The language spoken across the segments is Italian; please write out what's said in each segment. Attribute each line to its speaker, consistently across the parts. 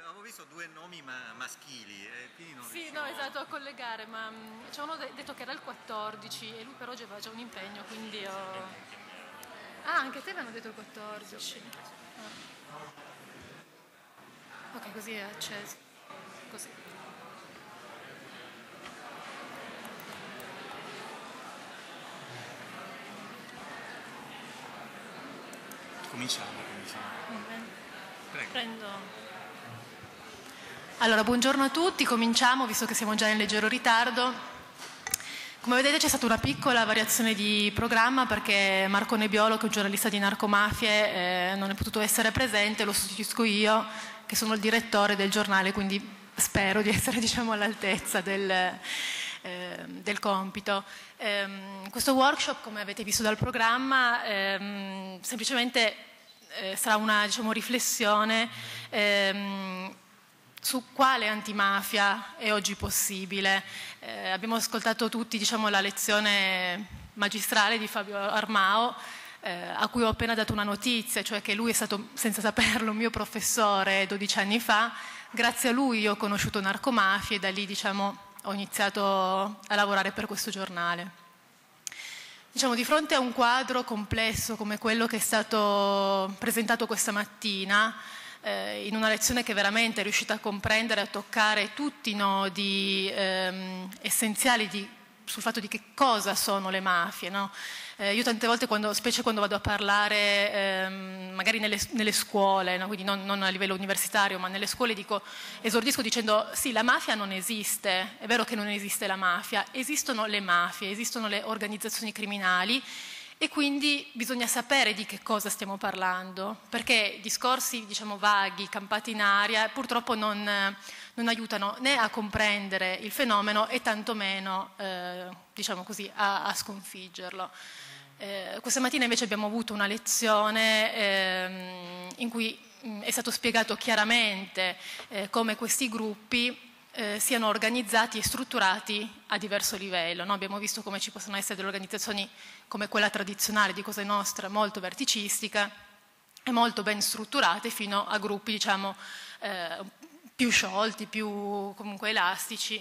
Speaker 1: avevo visto due nomi maschili, quindi non
Speaker 2: Sì,
Speaker 1: riuscivo...
Speaker 2: no, esatto, a collegare, ma ci avevano detto che era il 14 e lui per oggi aveva già un impegno, quindi ho... Ah, anche a te mi hanno detto il 14. Ah. Ok, così è acceso. Così.
Speaker 1: Cominciamo. Prego.
Speaker 2: Prendo. Allora, buongiorno a tutti, cominciamo, visto che siamo già in leggero ritardo. Come vedete c'è stata una piccola variazione di programma perché Marco Nebbiolo, che è un giornalista di narcomafie, non è potuto essere presente, lo sostituisco io, che sono il direttore del giornale, quindi spero di essere, diciamo, all'altezza del compito. Questo workshop, come avete visto dal programma, semplicemente sarà una, diciamo, riflessione su quale antimafia è oggi possibile. Abbiamo ascoltato tutti, diciamo, la lezione magistrale di Fabio Armao, a cui ho appena dato una notizia, cioè che lui è stato, senza saperlo, mio professore 12 anni fa. Grazie a lui io ho conosciuto narcomafie e da lì, diciamo, ho iniziato a lavorare per questo giornale. Diciamo, di fronte a un quadro complesso come quello che è stato presentato questa mattina, in una lezione che veramente è riuscita a comprendere, a toccare tutti i nodi essenziali sul fatto di che cosa sono le mafie, no? Io tante volte, specie quando vado a parlare magari nelle scuole, no? Quindi non a livello universitario, ma nelle scuole esordisco dicendo sì, la mafia non esiste, è vero che non esiste la mafia, esistono le mafie, esistono le organizzazioni criminali e quindi bisogna sapere di che cosa stiamo parlando, perché discorsi, diciamo, vaghi, campati in aria, purtroppo non aiutano né a comprendere il fenomeno e tantomeno, diciamo così, a sconfiggerlo. Questa mattina invece abbiamo avuto una lezione in cui è stato spiegato chiaramente come questi gruppi siano organizzati e strutturati a diverso livello, no? Abbiamo visto come ci possono essere delle organizzazioni come quella tradizionale di Cosa Nostra, molto verticistica e molto ben strutturate, fino a gruppi, diciamo, più sciolti, più comunque elastici,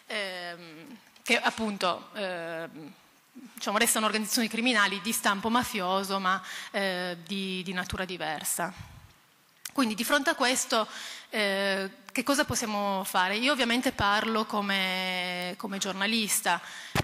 Speaker 2: che appunto diciamo, restano organizzazioni criminali di stampo mafioso, ma di natura diversa. Quindi di fronte a questo che cosa possiamo fare? Io ovviamente parlo come giornalista,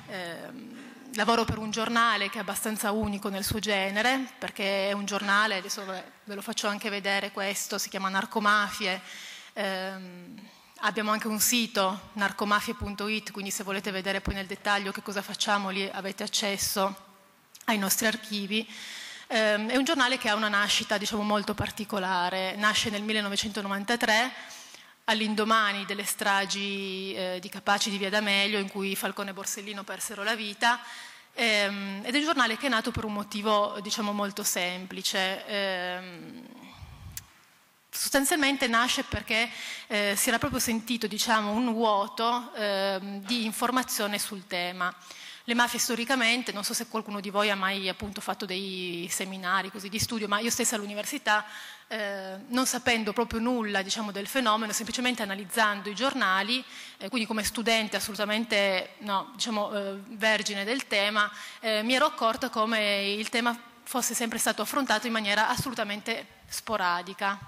Speaker 2: lavoro per un giornale che è abbastanza unico nel suo genere, perché è un giornale, adesso ve lo faccio anche vedere questo, si chiama Narcomafie, abbiamo anche un sito, narcomafie.it, quindi se volete vedere poi nel dettaglio che cosa facciamo lì avete accesso ai nostri archivi. È un giornale che ha una nascita, diciamo, molto particolare. Nasce nel 1993, all'indomani delle stragi di Capaci di Via D'Amelio, in cui Falcone e Borsellino persero la vita, ed è un giornale che è nato per un motivo, diciamo, molto semplice. Sostanzialmente nasce perché si era proprio sentito, diciamo, un vuoto di informazione sul tema. Le mafie storicamente, non so se qualcuno di voi ha mai appunto fatto dei seminari così di studio, ma io stessa all'università, non sapendo proprio nulla, diciamo, del fenomeno, semplicemente analizzando i giornali, quindi come studente assolutamente no, diciamo, vergine del tema, mi ero accorta come il tema fosse sempre stato affrontato in maniera assolutamente sporadica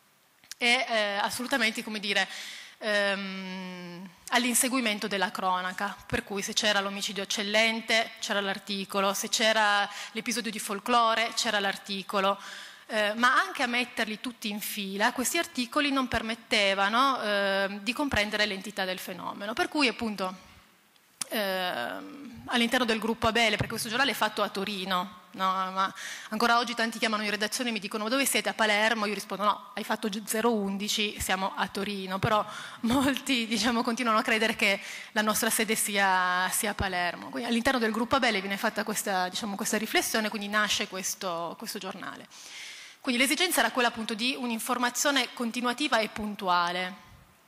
Speaker 2: e assolutamente, come dire, all'inseguimento della cronaca, per cui se c'era l'omicidio eccellente c'era l'articolo, se c'era l'episodio di folklore c'era l'articolo, ma anche a metterli tutti in fila questi articoli non permettevano di comprendere l'entità del fenomeno, per cui appunto all'interno del gruppo Abele, perché questo giornale è fatto a Torino, no? Ma ancora oggi tanti chiamano in redazione e mi dicono: ma dove siete? A Palermo? Io rispondo: no, hai fatto 011, siamo a Torino, però molti, diciamo, continuano a credere che la nostra sede sia a Palermo. Quindi all'interno del gruppo Abele viene fatta questa, diciamo, questa riflessione, quindi nasce questo giornale. Quindi l'esigenza era quella appunto di un'informazione continuativa e puntuale.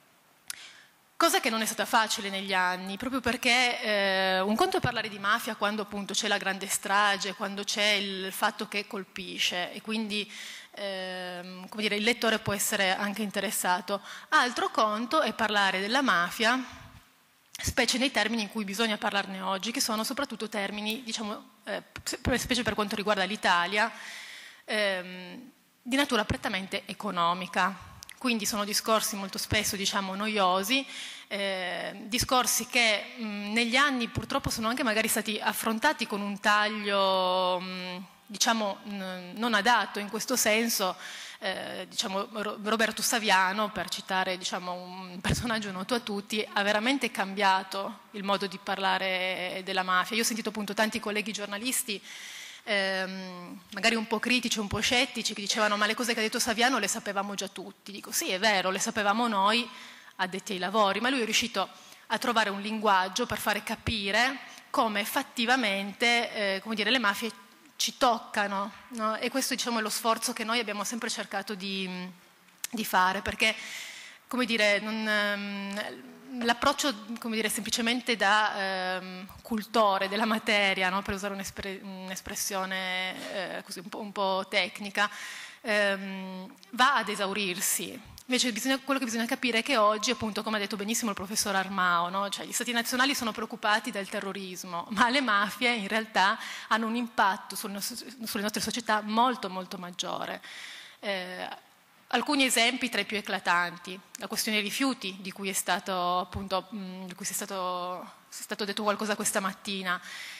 Speaker 2: Cosa che non è stata facile negli anni, proprio perché un conto è parlare di mafia quando appunto c'è la grande strage, quando c'è il fatto che colpisce e quindi come dire, il lettore può essere anche interessato. Altro conto è parlare della mafia, specie nei termini in cui bisogna parlarne oggi, che sono soprattutto termini, diciamo, specie per quanto riguarda l'Italia, di natura prettamente economica. Quindi sono discorsi molto spesso, diciamo, noiosi, discorsi che negli anni purtroppo sono anche magari stati affrontati con un taglio, diciamo, non adatto in questo senso. Diciamo, Roberto Saviano, per citare, diciamo, un personaggio noto a tutti, ha veramente cambiato il modo di parlare della mafia. Io ho sentito appunto tanti colleghi giornalisti magari un po' critici, un po' scettici, che dicevano: ma le cose che ha detto Saviano le sapevamo già tutti. Dico sì, è vero, le sapevamo noi addetti ai lavori, ma lui è riuscito a trovare un linguaggio per fare capire come effettivamente come dire, le mafie ci toccano, no? E questo, diciamo, è lo sforzo che noi abbiamo sempre cercato di fare, perché, come dire, l'approccio, come dire, semplicemente da cultore della materia, no? Per usare un'espressione così un po' tecnica, va ad esaurirsi. Invece quello che bisogna capire è che oggi, appunto, come ha detto benissimo il professor Armao, no? Cioè, gli stati nazionali sono preoccupati del terrorismo, ma le mafie in realtà hanno un impatto sulle nostre società molto molto maggiore. Alcuni esempi tra i più eclatanti: la questione dei rifiuti, di cui è stato, appunto, di cui è stato detto qualcosa questa mattina.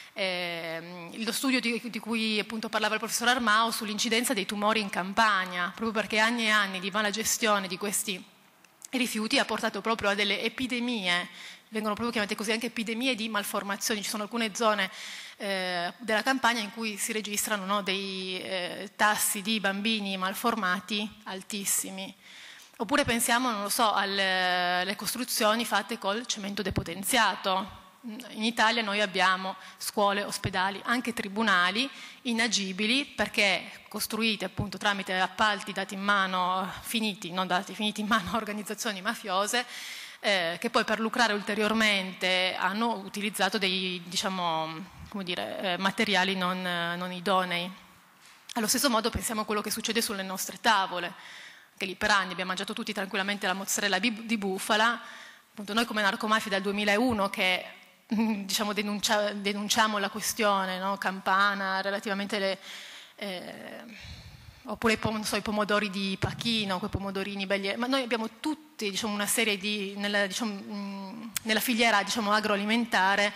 Speaker 2: Lo studio di cui appunto parlava il professor Armao sull'incidenza dei tumori in Campania, proprio perché anni e anni di mala gestione di questi rifiuti ha portato proprio a delle epidemie, vengono proprio chiamate così anche epidemie di malformazioni. Ci sono alcune zone della Campania in cui si registrano, no, dei tassi di bambini malformati altissimi. Oppure pensiamo, non lo so, alle costruzioni fatte col cemento depotenziato. In Italia noi abbiamo scuole, ospedali, anche tribunali inagibili perché costruite appunto tramite appalti dati in mano, finiti in mano a organizzazioni mafiose, che poi per lucrare ulteriormente hanno utilizzato dei, diciamo, come dire, materiali non idonei. Allo stesso modo pensiamo a quello che succede sulle nostre tavole, che lì per anni abbiamo mangiato tutti tranquillamente la mozzarella di bufala. Appunto, noi come Narcomafia dal 2001 che, diciamo, denunciamo la questione, no? Campana, relativamente oppure non so, i pomodori di Pachino, quei pomodorini belli, ma noi abbiamo tutti, diciamo, una serie di nella filiera, diciamo, agroalimentare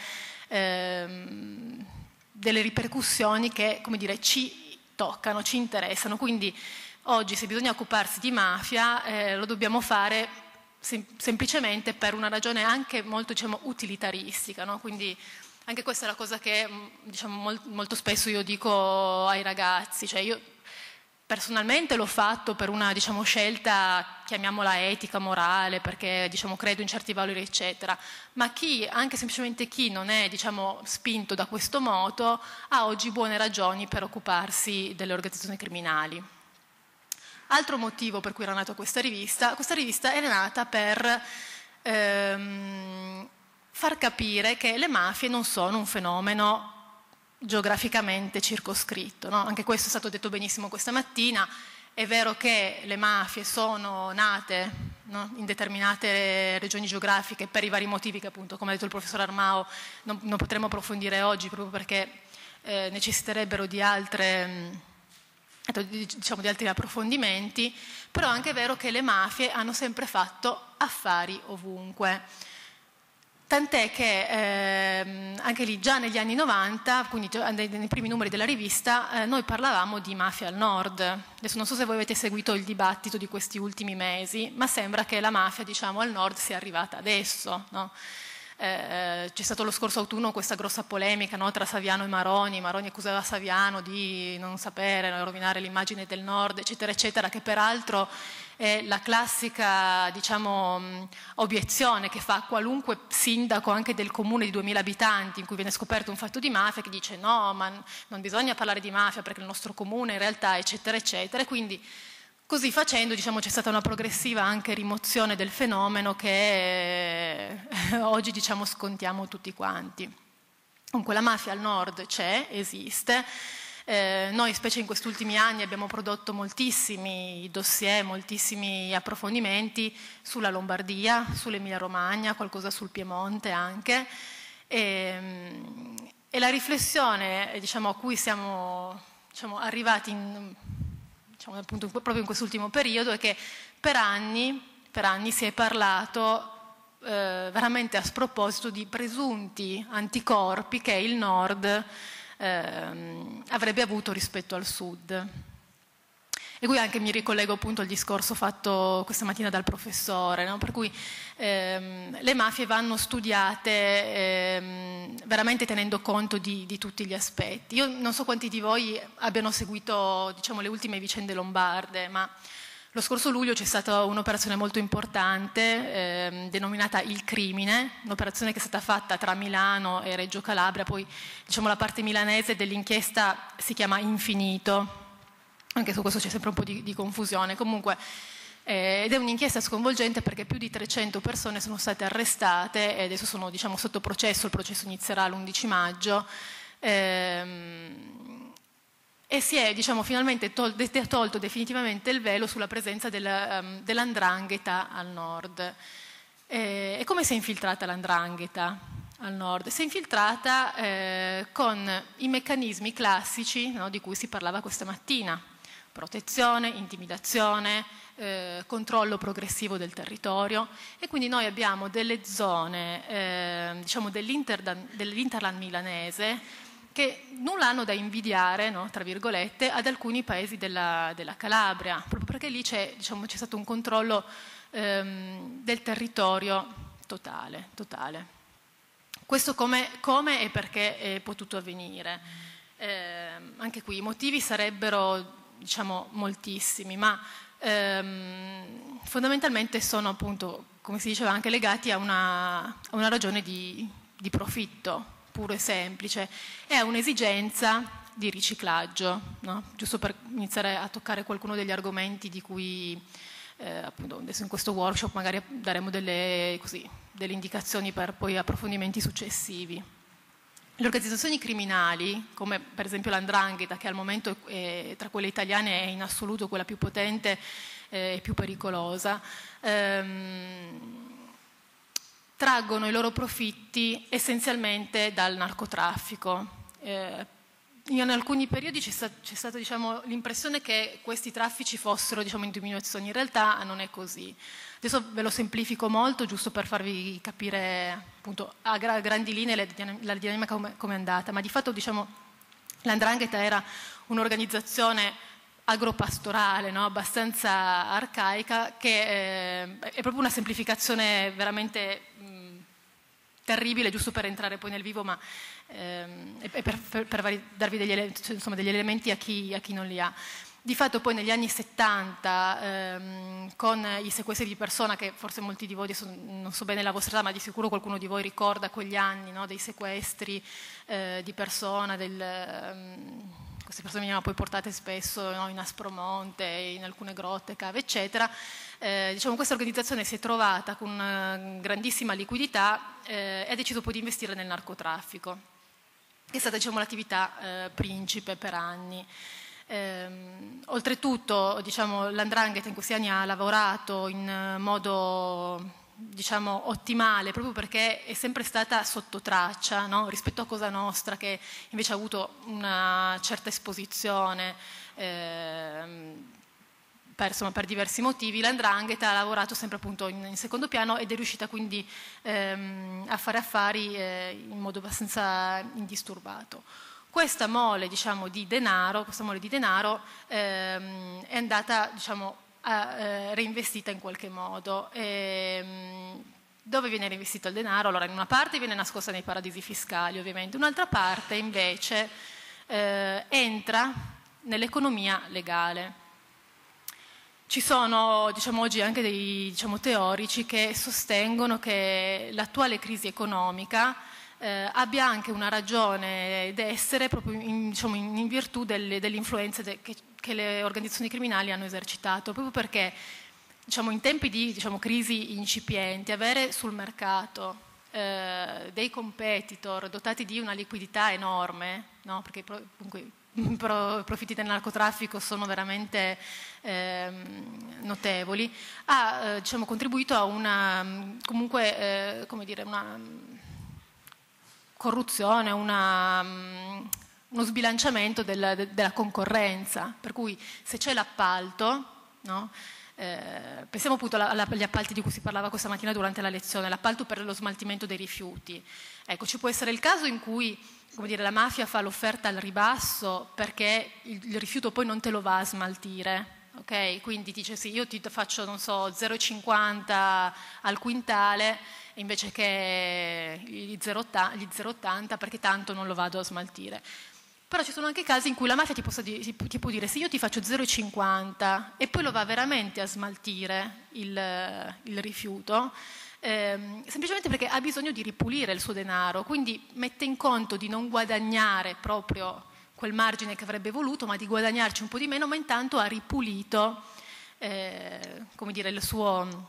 Speaker 2: delle ripercussioni che, come dire, ci toccano, ci interessano. Quindi oggi, se bisogna occuparsi di mafia, lo dobbiamo fare semplicemente per una ragione anche molto, diciamo, utilitaristica, no? Quindi anche questa è la cosa che, diciamo, molto spesso io dico ai ragazzi. Cioè, io personalmente l'ho fatto per una, diciamo, scelta, chiamiamola etica, morale, perché, diciamo, credo in certi valori eccetera, ma anche semplicemente chi non è, diciamo, spinto da questo moto, ha oggi buone ragioni per occuparsi delle organizzazioni criminali. Altro motivo per cui era nata questa rivista era nata per far capire che le mafie non sono un fenomeno geograficamente circoscritto, no? Anche questo è stato detto benissimo questa mattina. È vero che le mafie sono nate, no, in determinate regioni geografiche per i vari motivi che, appunto, come ha detto il professor Armao, non potremo approfondire oggi proprio perché necessiterebbero di diciamo, di altri approfondimenti. Però è anche vero che le mafie hanno sempre fatto affari ovunque. Tant'è che anche lì, già negli anni 90, quindi già nei primi numeri della rivista, noi parlavamo di mafia al nord. Adesso non so se voi avete seguito il dibattito di questi ultimi mesi, ma sembra che la mafia, diciamo, al nord sia arrivata adesso, no? C'è stato lo scorso autunno questa grossa polemica, no, tra Saviano e Maroni. Maroni accusava Saviano di non sapere, rovinare l'immagine del nord, eccetera, eccetera, che peraltro è la classica, diciamo, obiezione che fa qualunque sindaco anche del comune di 2000 abitanti in cui viene scoperto un fatto di mafia, che dice no, ma non bisogna parlare di mafia perché il nostro comune in realtà, eccetera, eccetera. E quindi così facendo, diciamo, c'è stata una progressiva anche rimozione del fenomeno che oggi, diciamo, scontiamo tutti quanti. Comunque la mafia al nord c'è, esiste, Noi, specie in questi ultimi anni, abbiamo prodotto moltissimi dossier, moltissimi approfondimenti sulla Lombardia, sull'Emilia-Romagna, qualcosa sul Piemonte anche. E la riflessione, diciamo, a cui siamo, diciamo, arrivati diciamo, appunto, proprio in quest'ultimo periodo è che per anni si è parlato veramente a sproposito di presunti anticorpi che il Nord avrebbe avuto rispetto al Sud. E qui anche mi ricollego appunto al discorso fatto questa mattina dal professore, no? Per cui le mafie vanno studiate veramente tenendo conto di tutti gli aspetti. Io non so quanti di voi abbiano seguito, diciamo, le ultime vicende lombarde, ma lo scorso luglio c'è stata un'operazione molto importante denominata Il Crimine, un'operazione che è stata fatta tra Milano e Reggio Calabria, poi diciamo, la parte milanese dell'inchiesta si chiama Infinito. Anche su questo c'è sempre un po' di confusione. Comunque, ed è un'inchiesta sconvolgente perché più di 300 persone sono state arrestate e adesso sono, diciamo, sotto processo. Il processo inizierà l'11 maggio. E si è, diciamo, finalmente tolto definitivamente il velo sulla presenza dell''ndrangheta al nord. E come si è infiltrata l''ndrangheta al nord? Si è infiltrata con i meccanismi classici, no, di cui si parlava questa mattina: protezione, intimidazione, controllo progressivo del territorio. E quindi noi abbiamo delle zone diciamo dell'Interland milanese che nulla hanno da invidiare, no, tra virgolette, ad alcuni paesi della Calabria, proprio perché lì c'è, diciamo, c'è stato un controllo del territorio totale. Questo come e perché è potuto avvenire? Anche qui i motivi sarebbero, diciamo, moltissimi, ma fondamentalmente sono, appunto, come si diceva, anche legati a una ragione di profitto puro e semplice, e a un'esigenza di riciclaggio, no? Giusto per iniziare a toccare qualcuno degli argomenti di cui appunto adesso in questo workshop magari daremo delle indicazioni per poi approfondimenti successivi. Le organizzazioni criminali, come per esempio l''ndrangheta, che al momento tra quelle italiane è in assoluto quella più potente e più pericolosa, traggono i loro profitti essenzialmente dal narcotraffico. In alcuni periodi c'è stata, diciamo, l'impressione che questi traffici fossero, diciamo, in diminuzione. In realtà non è così. Adesso ve lo semplifico molto, giusto per farvi capire, appunto, a grandi linee la dinamica come è andata, ma di fatto, diciamo, l''ndrangheta era un'organizzazione agropastorale, no? Abbastanza arcaica, che è proprio una semplificazione veramente terribile, giusto per entrare poi nel vivo, ma per darvi degli elementi a chi non li ha. Di fatto poi negli anni 70, con i sequestri di persona, che forse molti di voi, non so bene la vostra età, ma di sicuro qualcuno di voi ricorda quegli anni, no? Dei sequestri di persona, queste persone venivano poi portate spesso, no, in Aspromonte, in alcune grotte, cave, eccetera. Diciamo, questa organizzazione si è trovata con una grandissima liquidità e ha deciso poi di investire nel narcotraffico, che è stata, diciamo, l'attività principe per anni. Oltretutto, diciamo, l''ndrangheta in questi anni ha lavorato in modo, diciamo, ottimale, proprio perché è sempre stata sotto traccia, no? Rispetto a Cosa Nostra, che invece ha avuto una certa esposizione per diversi motivi. L''ndrangheta ha lavorato sempre, appunto, in secondo piano ed è riuscita quindi a fare affari in modo abbastanza indisturbato. Questa mole, diciamo, di denaro è andata, diciamo, reinvestita in qualche modo. Dove viene reinvestito il denaro? Allora, in una parte viene nascosta nei paradisi fiscali, ovviamente, un'altra parte invece entra nell'economia legale. Ci sono, diciamo, oggi anche dei, diciamo, teorici che sostengono che l'attuale crisi economica abbia anche una ragione d'essere proprio diciamo, in virtù delle influenze che le organizzazioni criminali hanno esercitato, proprio perché, diciamo, in tempi di, diciamo, crisi incipienti, avere sul mercato dei competitor dotati di una liquidità enorme, no? Perché comunque profitti del narcotraffico sono veramente notevoli, ha diciamo, contribuito a una, comunque, come dire, una corruzione, uno sbilanciamento della concorrenza, per cui se c'è l'appalto, no? Pensiamo appunto agli appalti di cui si parlava questa mattina durante la lezione, l'appalto per lo smaltimento dei rifiuti. Ecco, ci può essere il caso in cui, come dire, la mafia fa l'offerta al ribasso perché il rifiuto poi non te lo va a smaltire. Okay? Quindi dice sì, io ti faccio, non so, 0,50 al quintale invece che gli 0,80 perché tanto non lo vado a smaltire. Però ci sono anche casi in cui la mafia ti può dire se io ti faccio 0,50 e poi lo va veramente a smaltire il rifiuto, semplicemente perché ha bisogno di ripulire il suo denaro, quindi mette in conto di non guadagnare proprio quel margine che avrebbe voluto, ma di guadagnarci un po' di meno, ma intanto ha ripulito come dire, il suo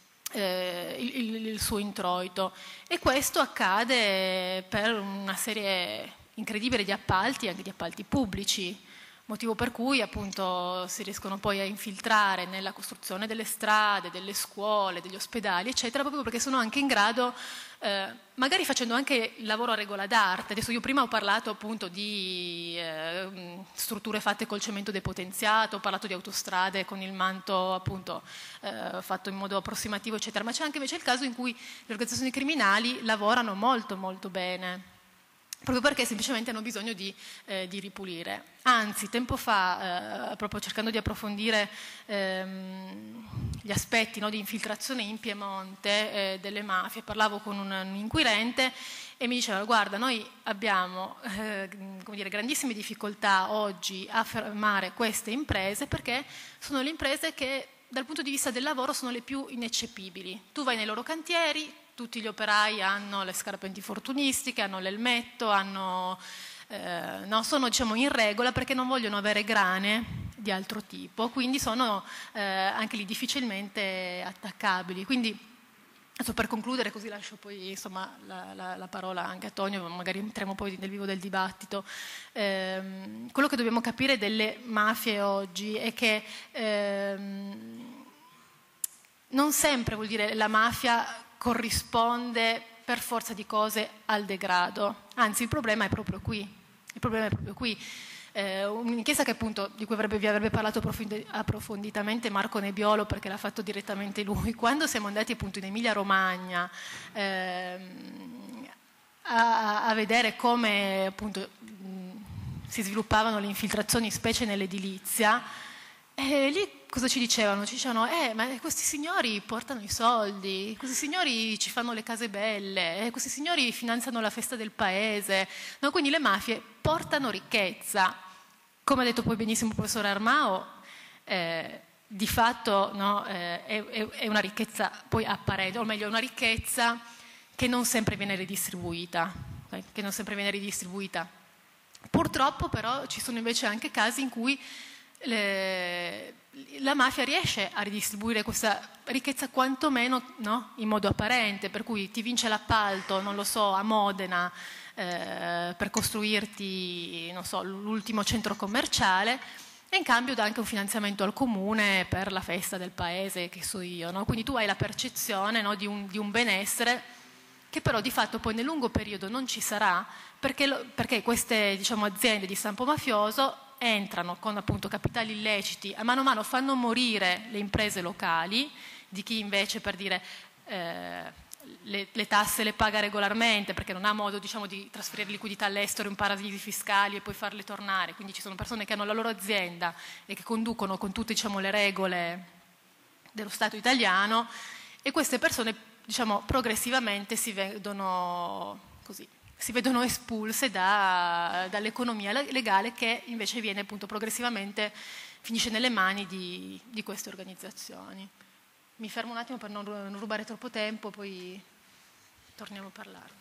Speaker 2: introito. E questo accade per una serie incredibile di appalti, anche di appalti pubblici, motivo per cui appunto si riescono poi a infiltrare nella costruzione delle strade, delle scuole, degli ospedali, eccetera, proprio perché sono anche in grado, magari facendo anche il lavoro a regola d'arte. Adesso io prima ho parlato appunto di strutture fatte col cemento depotenziato, ho parlato di autostrade con il manto appunto fatto in modo approssimativo, eccetera, ma c'è anche invece il caso in cui le organizzazioni criminali lavorano molto molto bene, proprio perché semplicemente hanno bisogno di ripulire. Anzi, tempo fa, proprio cercando di approfondire gli aspetti, no, di infiltrazione in Piemonte delle mafie, parlavo con un inquirente e mi diceva: guarda, noi abbiamo come dire, grandissime difficoltà oggi a fermare queste imprese perché sono le imprese che dal punto di vista del lavoro sono le più ineccepibili. Tu vai nei loro cantieri, tutti gli operai hanno le scarpe antinfortunistiche, hanno l'elmetto, sono diciamo, in regola perché non vogliono avere grane di altro tipo, quindi sono anche lì difficilmente attaccabili. Quindi, adesso per concludere, così lascio poi insomma, la parola anche a Tonio, magari entriamo poi nel vivo del dibattito. Quello che dobbiamo capire delle mafie oggi è che non sempre vuol dire la mafia corrisponde per forza di cose al degrado, anzi il problema è proprio qui. Un'inchiesta che appunto di cui vi avrebbe parlato approfonditamente Marco Nebbiolo, perché l'ha fatto direttamente lui. Quando siamo andati appunto in Emilia Romagna a vedere come appunto si sviluppavano le infiltrazioni, specie nell'edilizia, lì cosa ci dicevano? Ci dicevano, ma questi signori portano i soldi, questi signori ci fanno le case belle, questi signori finanziano la festa del paese. No, quindi le mafie portano ricchezza. Come ha detto poi benissimo il professore Armao, di fatto no, è una ricchezza poi apparente, o meglio, è una ricchezza che non sempre viene ridistribuita. Purtroppo però ci sono invece anche casi in cui la mafia riesce a ridistribuire questa ricchezza quantomeno no, in modo apparente, per cui ti vince l'appalto, non lo so, a Modena per costruirti, non so, l'ultimo centro commerciale e in cambio dà anche un finanziamento al comune per la festa del paese, che so io, no? Quindi tu hai la percezione no, di un benessere che però di fatto poi nel lungo periodo non ci sarà perché queste diciamo, aziende di stampo mafioso entrano con appunto capitali illeciti, a mano fanno morire le imprese locali, di chi invece per dire le tasse le paga regolarmente perché non ha modo diciamo, di trasferire liquidità all'estero in paradisi fiscali e poi farle tornare, quindi ci sono persone che hanno la loro azienda e che conducono con tutte diciamo, le regole dello Stato italiano e queste persone diciamo, progressivamente si vedono espulse dall'economia legale che invece viene appunto progressivamente, finisce nelle mani di queste organizzazioni. Mi fermo un attimo per non rubare troppo tempo, poi torniamo a parlarne.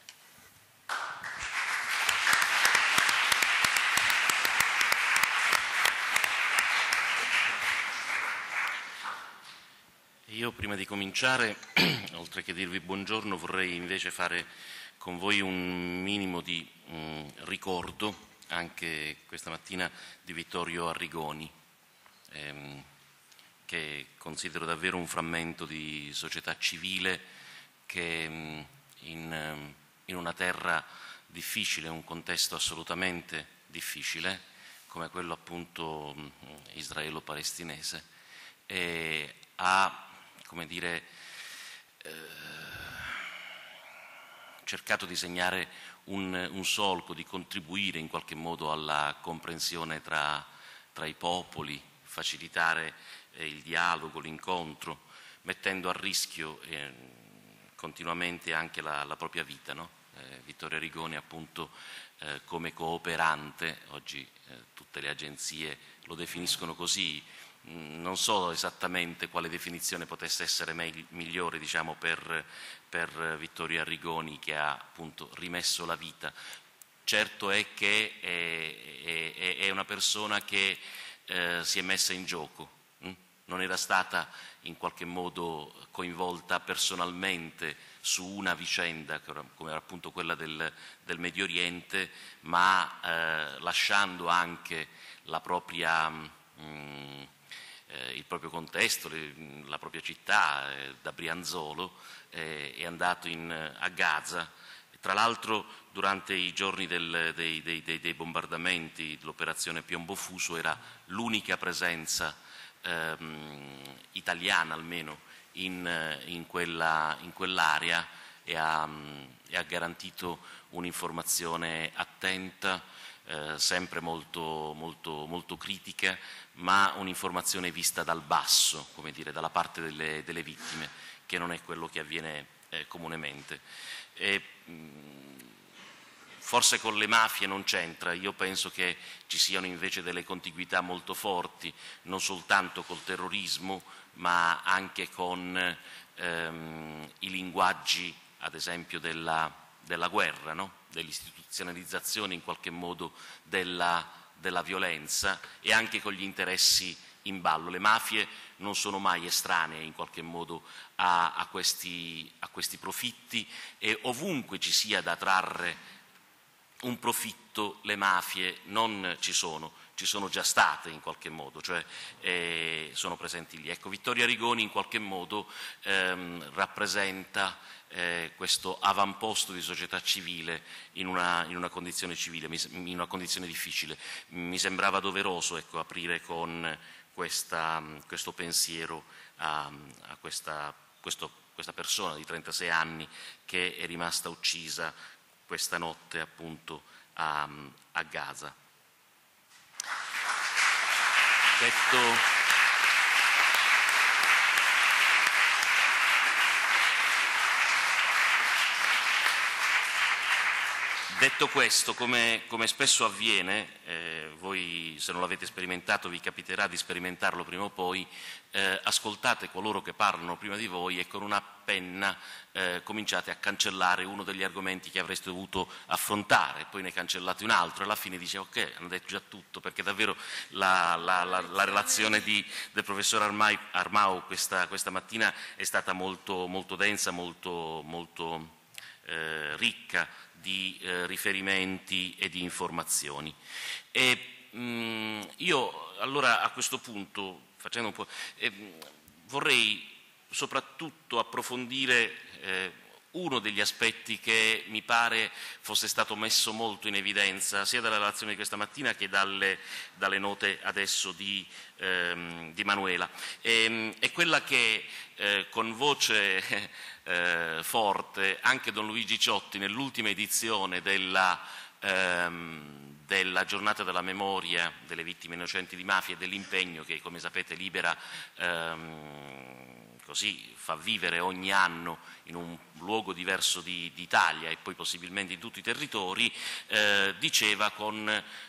Speaker 3: Io prima di cominciare, oltre che dirvi buongiorno, vorrei invece fare con voi un minimo di ricordo anche questa mattina di Vittorio Arrigoni, che considero davvero un frammento di società civile che in una terra difficile, un contesto assolutamente difficile, come quello appunto israelo-palestinese, ha, come dire, cercato di segnare un solco, di contribuire in qualche modo alla comprensione tra i popoli, facilitare il dialogo, l'incontro, mettendo a rischio continuamente anche la propria vita, no? Vittorio Arrigoni appunto come cooperante, oggi tutte le agenzie lo definiscono così, non so esattamente quale definizione potesse essere migliore, diciamo, per Vittorio Arrigoni, che ha appunto rimesso la vita. Certo è che è una persona che si è messa in gioco, non era stata in qualche modo coinvolta personalmente su una vicenda come era appunto quella del Medio Oriente, ma lasciando anche la propria, il proprio contesto, la propria città, da Brianzolo, è andato a Gaza. Tra l'altro durante i giorni dei bombardamenti, l'operazione Piombo Fuso, era l'unica presenza italiana almeno in quell'area, e ha garantito un'informazione attenta, sempre molto, molto, molto critica, ma un'informazione vista dal basso, come dire, dalla parte delle vittime, che non è quello che avviene comunemente. Forse con le mafie non c'entra, io penso che ci siano invece delle contiguità molto forti, non soltanto col terrorismo, ma anche con i linguaggi, ad esempio, della guerra, no? Dell'istituzionalizzazione in qualche modo della violenza, e anche con gli interessi in ballo. Le mafie non sono mai estranee in qualche modo a questi profitti, e ovunque ci sia da trarre un profitto, le mafie non ci sono già state in qualche modo, cioè sono presenti lì. Ecco, Vittorio Arrigoni in qualche modo rappresenta questo avamposto di società civile in una condizione civile, in una condizione difficile. Mi sembrava doveroso, ecco, aprire con questo pensiero a questa persona di 36 anni che è rimasta uccisa questa notte appunto a Gaza. Detto questo, come spesso avviene, voi se non l'avete sperimentato vi capiterà di sperimentarlo prima o poi, ascoltate coloro che parlano prima di voi e con una penna cominciate a cancellare uno degli argomenti che avreste dovuto affrontare, poi ne cancellate un altro e alla fine dice ok, hanno detto già tutto, perché davvero la relazione del professor Armao questa mattina è stata molto, molto densa, molto, molto ricca di riferimenti e di informazioni. Io allora a questo punto, facendo un po', vorrei soprattutto approfondire uno degli aspetti che mi pare fosse stato messo molto in evidenza sia dalla relazione di questa mattina che dalle note adesso di Manuela. È quella che con voce forte anche Don Luigi Ciotti nell'ultima edizione della giornata della memoria delle vittime innocenti di mafia e dell'impegno che, come sapete, Libera così fa vivere ogni anno in un luogo diverso d'Italia e poi possibilmente in tutti i territori, diceva con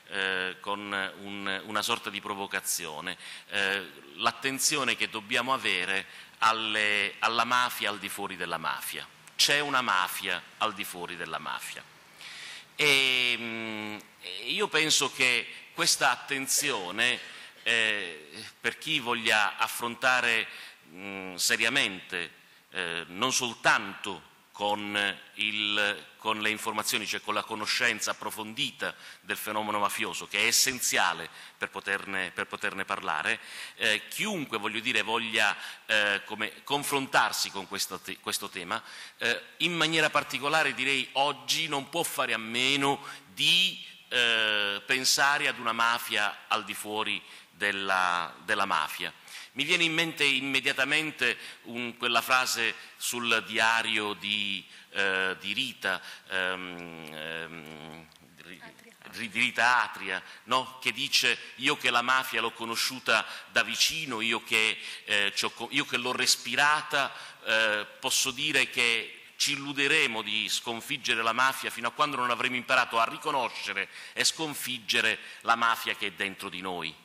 Speaker 3: una sorta di provocazione l'attenzione che dobbiamo avere alla mafia al di fuori della mafia. C'è una mafia al di fuori della mafia. E io penso che questa attenzione, per chi voglia affrontare seriamente non soltanto con le informazioni, cioè con la conoscenza approfondita del fenomeno mafioso, che è essenziale per poterne parlare. Chiunque, voglio dire, voglia confrontarsi con questo tema, in maniera particolare direi oggi non può fare a meno di pensare ad una mafia al di fuori della mafia. Mi viene in mente immediatamente quella frase sul diario di Rita, di Rita Atria, no? Che dice: io che la mafia l'ho conosciuta da vicino, io che l'ho respirata, posso dire che ci illuderemo di sconfiggere la mafia fino a quando non avremo imparato a riconoscere e sconfiggere la mafia che è dentro di noi.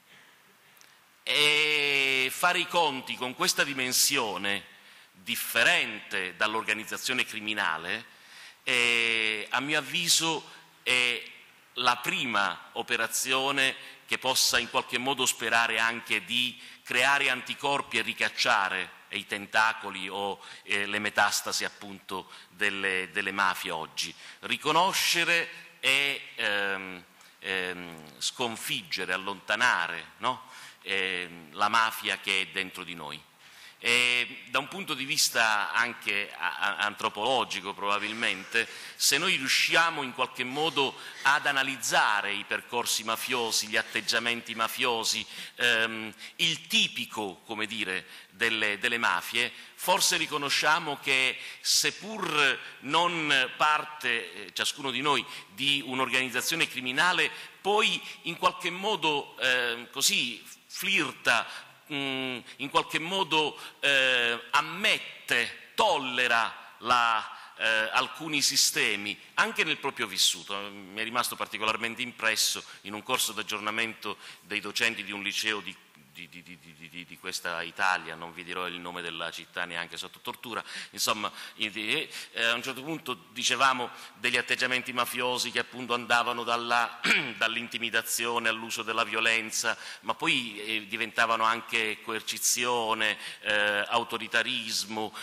Speaker 3: E fare i conti con questa dimensione differente dall'organizzazione criminale, a mio avviso, è la prima operazione che possa in qualche modo sperare anche di creare anticorpi e ricacciare i tentacoli o le metastasi appunto delle mafie oggi. Riconoscere e sconfiggere, allontanare, no? La mafia che è dentro di noi. E da un punto di vista anche antropologico probabilmente, se noi riusciamo in qualche modo ad analizzare i percorsi mafiosi, gli atteggiamenti mafiosi, il tipico, come dire, delle mafie, forse riconosciamo che seppur non parte ciascuno di noi di un'organizzazione criminale, poi in qualche modo così flirta, in qualche modo ammette, tollera alcuni sistemi anche nel proprio vissuto. Mi è rimasto particolarmente impresso in un corso d'aggiornamento dei docenti di un liceo di questa Italia, non vi dirò il nome della città neanche sotto tortura, insomma, a un certo punto dicevamo degli atteggiamenti mafiosi che appunto andavano dall'intimidazione all'uso della violenza, ma poi diventavano anche coercizione, autoritarismo,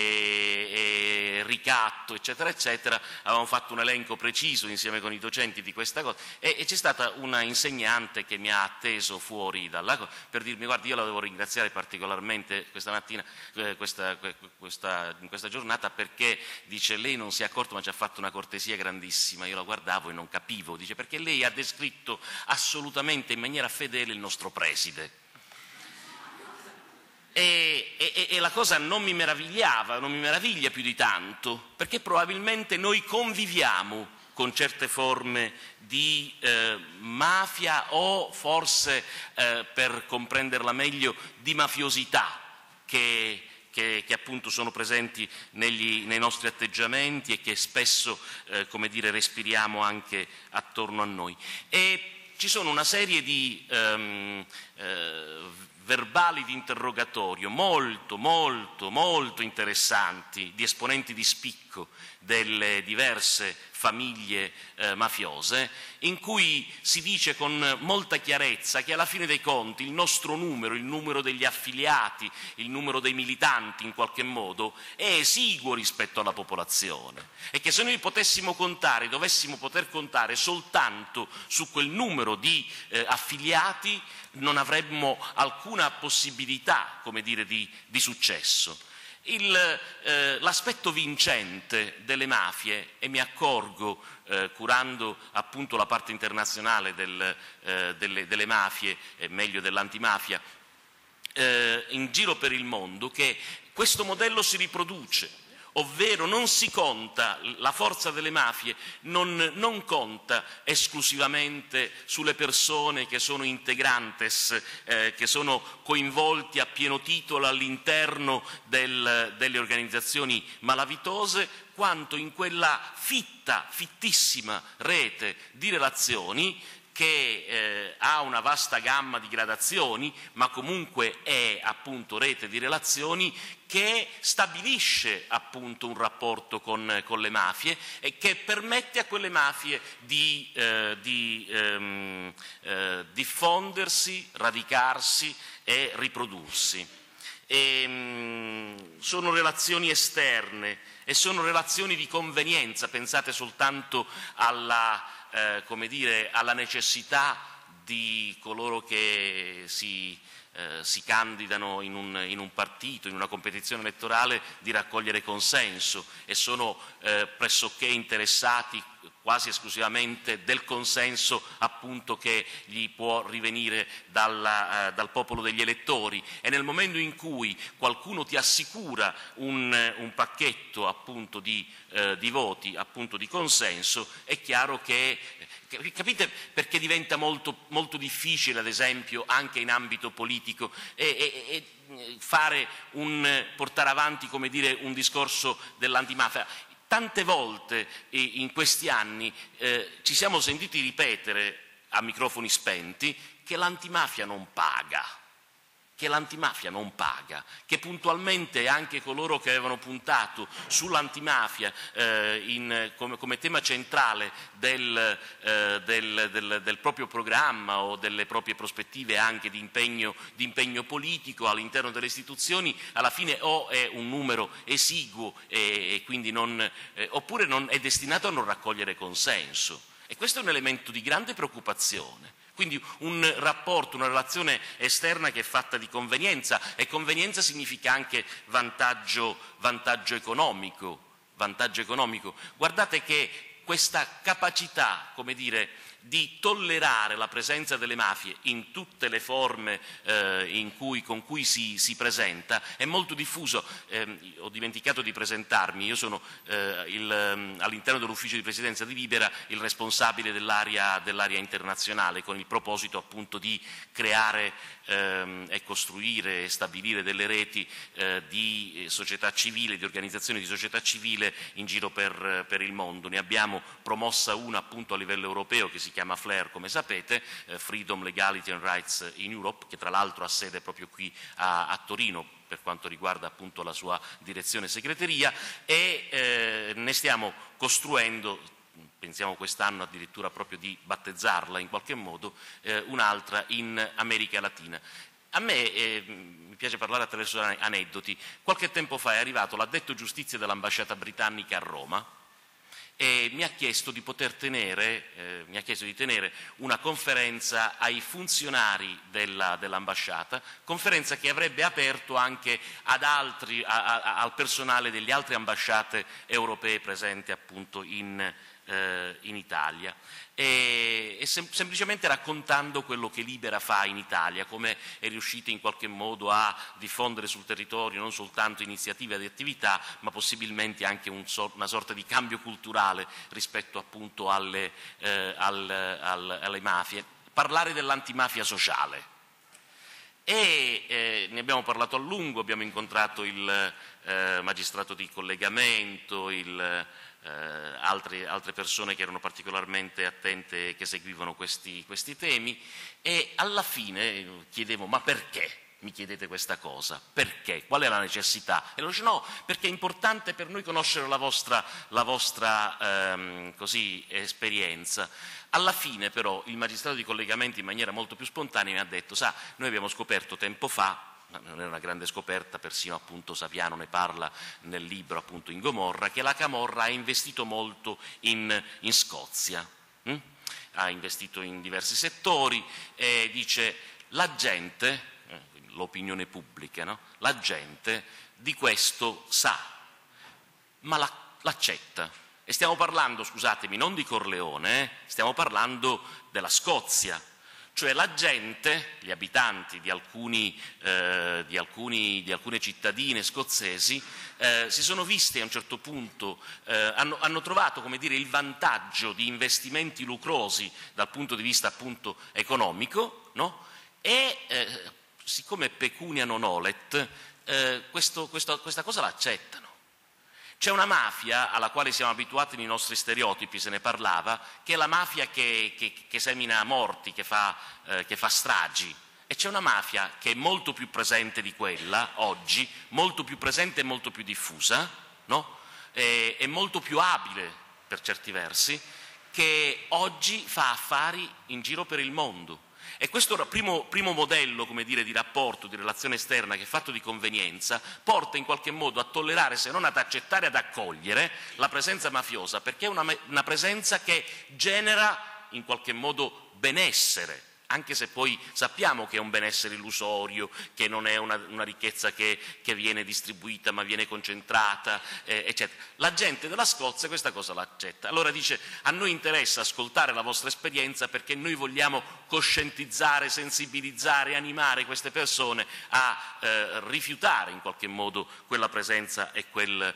Speaker 3: ricatto, eccetera, eccetera. Avevamo fatto un elenco preciso insieme con i docenti di questa cosa e c'è stata una insegnante che mi ha atteso fuori dalla cosa per dirmi: guardi, io la devo ringraziare particolarmente questa mattina, in questa giornata, perché, dice, lei non si è accorto ma ci ha fatto una cortesia grandissima. Io la guardavo e non capivo, dice, perché lei ha descritto assolutamente in maniera fedele il nostro preside. E la cosa non mi meraviglia più di tanto, perché probabilmente noi conviviamo con certe forme di mafia o forse, per comprenderla meglio, di mafiosità che appunto sono presenti nei nostri atteggiamenti e che spesso, come dire, respiriamo anche attorno a noi. E ci sono una serie di verbali di interrogatorio molto, molto, molto interessanti di esponenti di spicco delle diverse famiglie mafiose, in cui si dice con molta chiarezza che alla fine dei conti il nostro numero, il numero degli affiliati, il numero dei militanti in qualche modo è esiguo rispetto alla popolazione e che se noi dovessimo poter contare soltanto su quel numero di affiliati non avremmo alcuna possibilità, come dire, di successo. L'aspetto vincente delle mafie, e mi accorgo curando appunto la parte internazionale delle mafie, meglio dell'antimafia, in giro per il mondo, che questo modello si riproduce. Ovvero non si conta, la forza delle mafie non conta esclusivamente sulle persone che sono integrantes, che sono coinvolti a pieno titolo all'interno delle organizzazioni malavitose, quanto in quella fittissima rete di relazioni che ha una vasta gamma di gradazioni, ma comunque è appunto rete di relazioni che stabilisce appunto un rapporto con le mafie e che permette a quelle mafie di diffondersi, radicarsi e riprodursi. sono relazioni esterne e sono relazioni di convenienza. Pensate soltanto alla, come dire, alla necessità di coloro che si candidano in un partito, in una competizione elettorale, di raccogliere consenso e sono pressoché interessati quasi esclusivamente del consenso appunto che gli può rivenire dal popolo degli elettori, e nel momento in cui qualcuno ti assicura un pacchetto appunto di voti, appunto di consenso, è chiaro che capite perché diventa molto, molto difficile, ad esempio, anche in ambito politico, portare avanti, come dire, un discorso dell'antimafia. Tante volte in questi anni ci siamo sentiti ripetere a microfoni spenti che l'antimafia non paga, che puntualmente anche coloro che avevano puntato sull'antimafia come tema centrale del proprio programma o delle proprie prospettive anche di impegno politico all'interno delle istituzioni, alla fine o è un numero esiguo e quindi oppure è destinato a non raccogliere consenso. E questo è un elemento di grande preoccupazione. Quindi un rapporto, una relazione esterna che è fatta di convenienza, e convenienza significa anche vantaggio economico. Guardate che questa capacità, come dire, di tollerare la presenza delle mafie in tutte le forme con cui si presenta è molto diffuso. Ho dimenticato di presentarmi, io sono all'interno dell'ufficio di presidenza di Libera il responsabile dell'area internazionale, con il proposito appunto di creare e costruire e stabilire delle reti di società civile, di organizzazioni di società civile in giro per il mondo. Ne abbiamo promossa una appunto a livello europeo che si chiama FLAIR, come sapete, Freedom, Legality and Rights in Europe, che tra l'altro ha sede proprio qui a Torino per quanto riguarda appunto la sua direzione segreteria, e ne stiamo costruendo, pensiamo quest'anno addirittura proprio di battezzarla in qualche modo, un'altra in America Latina. A me mi piace parlare attraverso aneddoti. Qualche tempo fa è arrivato l'addetto giustizia dell'ambasciata britannica a Roma e mi ha chiesto di tenere una conferenza ai funzionari dell'ambasciata, conferenza che avrebbe aperto anche al personale delle altre ambasciate europee presenti appunto in Italia, e semplicemente raccontando quello che Libera fa in Italia, come è riuscita in qualche modo a diffondere sul territorio non soltanto iniziative ed attività, ma possibilmente anche una sorta di cambio culturale rispetto appunto alle mafie. Parlare dell'antimafia sociale. E ne abbiamo parlato a lungo, abbiamo incontrato il magistrato di collegamento, altre persone che erano particolarmente attente e che seguivano questi temi, e alla fine chiedevo: ma perché mi chiedete questa cosa? Perché? Qual è la necessità? E loro dice: no, perché è importante per noi conoscere la vostra esperienza. Alla fine però il magistrato di collegamento in maniera molto più spontanea mi ha detto: sa, noi abbiamo scoperto tempo fa, non è una grande scoperta, persino appunto Saviano ne parla nel libro appunto in Gomorra, che la Camorra ha investito molto in Scozia, ha investito in diversi settori, e dice la gente, l'opinione pubblica, no? La gente di questo sa, ma l'accetta. E stiamo parlando, scusatemi, non di Corleone, stiamo parlando della Scozia. Cioè la gente, gli abitanti di alcune cittadine scozzesi si sono visti a un certo punto, hanno trovato, come dire, il vantaggio di investimenti lucrosi dal punto di vista appunto economico, no? E siccome pecunia non olet, questa cosa l'accettano. C'è una mafia alla quale siamo abituati nei nostri stereotipi, se ne parlava, che è la mafia che semina morti, che fa stragi. E c'è una mafia che è molto più presente di quella, oggi, molto più presente e molto più diffusa, no? E molto più abile, per certi versi, che oggi fa affari in giro per il mondo. E questo primo modello, come dire, di rapporto, di relazione esterna che è fatto di convenienza, porta in qualche modo a tollerare, se non ad accettare, ad accogliere la presenza mafiosa, perché è una presenza che genera in qualche modo benessere, anche se poi sappiamo che è un benessere illusorio, che non è una ricchezza che viene distribuita ma viene concentrata, eccetera. La gente della Scozia questa cosa l'accetta. Allora dice: a noi interessa ascoltare la vostra esperienza perché noi vogliamo coscientizzare, sensibilizzare, animare queste persone a rifiutare in qualche modo quella presenza e quel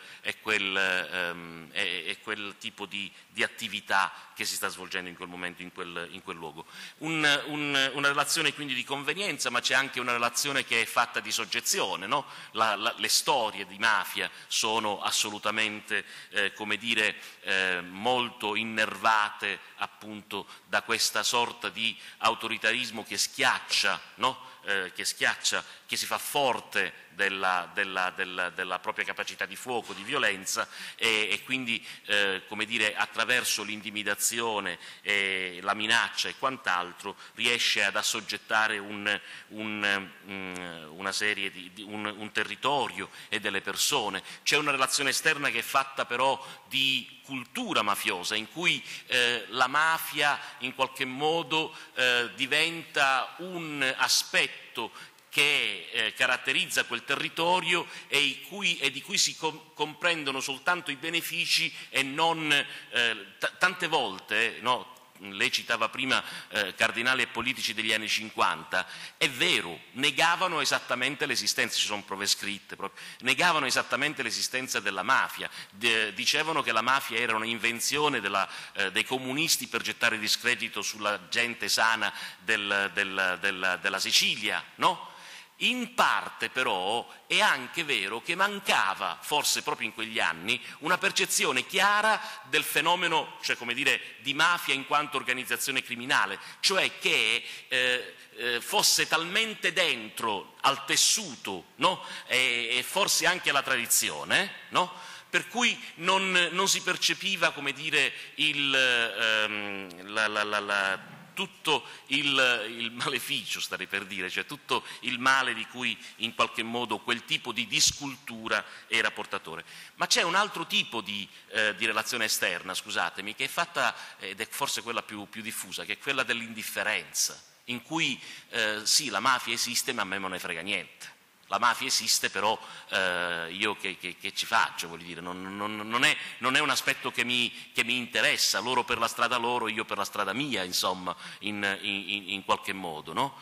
Speaker 3: tipo di attività che si sta svolgendo in quel momento, in quel luogo. Una relazione quindi di convenienza, ma c'è anche una relazione che è fatta di soggezione, no? Le storie di mafia sono assolutamente, come dire, molto innervate appunto da questa sorta di autoritarismo che schiaccia, no? Che si fa forte della propria capacità di fuoco, di violenza, e quindi, come dire, attraverso l'intimidazione, la minaccia e quant'altro riesce ad assoggettare una serie un territorio e delle persone. C'è una relazione esterna che è fatta però di cultura mafiosa, in cui la mafia in qualche modo diventa un aspetto che caratterizza quel territorio e di cui si comprendono soltanto i benefici e non tante volte, no? Lei citava prima cardinali e politici degli anni 50, è vero, negavano esattamente l'esistenza, ci sono prove scritte proprio, negavano esattamente l'esistenza della mafia, dicevano che la mafia era un'invenzione dei comunisti per gettare discredito sulla gente sana della Sicilia, no? In parte però è anche vero che mancava, forse proprio in quegli anni, una percezione chiara del fenomeno, cioè come dire, di mafia in quanto organizzazione criminale, cioè che fosse talmente dentro al tessuto, no? E forse anche alla tradizione, no? Per cui non si percepiva, come dire, tutto il maleficio, starei per dire, cioè tutto il male di cui in qualche modo quel tipo di discultura era portatore. Ma c'è un altro tipo di relazione esterna, scusatemi, che è fatta, ed è forse quella più diffusa, che è quella dell'indifferenza, in cui sì, la mafia esiste ma a me non ne frega niente. La mafia esiste, però io che ci faccio, voglio dire, non è un aspetto che mi interessa, loro per la strada loro, io per la strada mia, insomma, in qualche modo, no?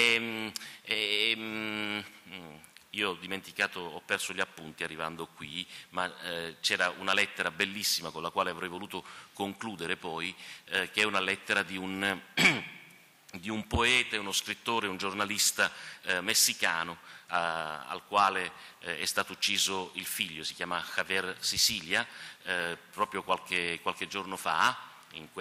Speaker 3: Io ho dimenticato, ho perso gli appunti arrivando qui, ma c'era una lettera bellissima con la quale avrei voluto concludere poi, che è una lettera di un poeta, uno scrittore, un giornalista messicano, al quale è stato ucciso il figlio, si chiama Javier Sicilia, proprio qualche giorno fa, in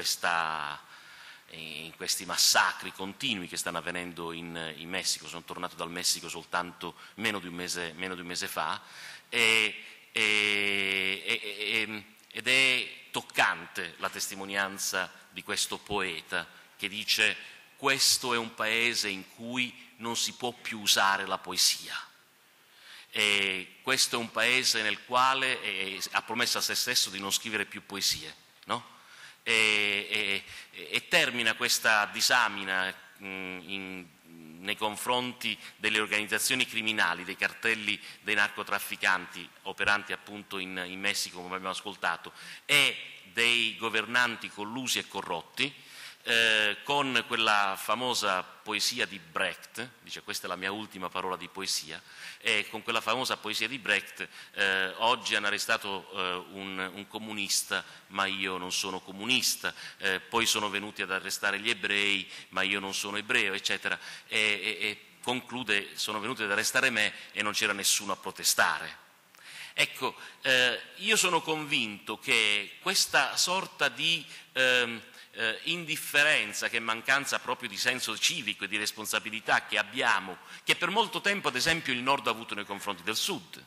Speaker 3: questi massacri continui che stanno avvenendo in Messico. Sono tornato dal Messico soltanto meno di un mese fa, ed è toccante la testimonianza di questo poeta che dice: questo è un paese in cui non si può più usare la poesia. E questo è un paese nel quale ha promesso a se stesso di non scrivere più poesie, no? E termina questa disamina nei confronti delle organizzazioni criminali, dei cartelli dei narcotrafficanti operanti appunto in Messico, come abbiamo ascoltato, e dei governanti collusi e corrotti, con quella famosa poesia di Brecht, dice: questa è la mia ultima parola di poesia, e con quella famosa poesia di Brecht: oggi hanno arrestato un comunista, ma io non sono comunista, poi sono venuti ad arrestare gli ebrei, ma io non sono ebreo, eccetera, e conclude: sono venuti ad arrestare me e non c'era nessuno a protestare. Ecco, io sono convinto che questa sorta di indifferenza, che è mancanza proprio di senso civico e di responsabilità che abbiamo, che per molto tempo ad esempio il Nord ha avuto nei confronti del Sud,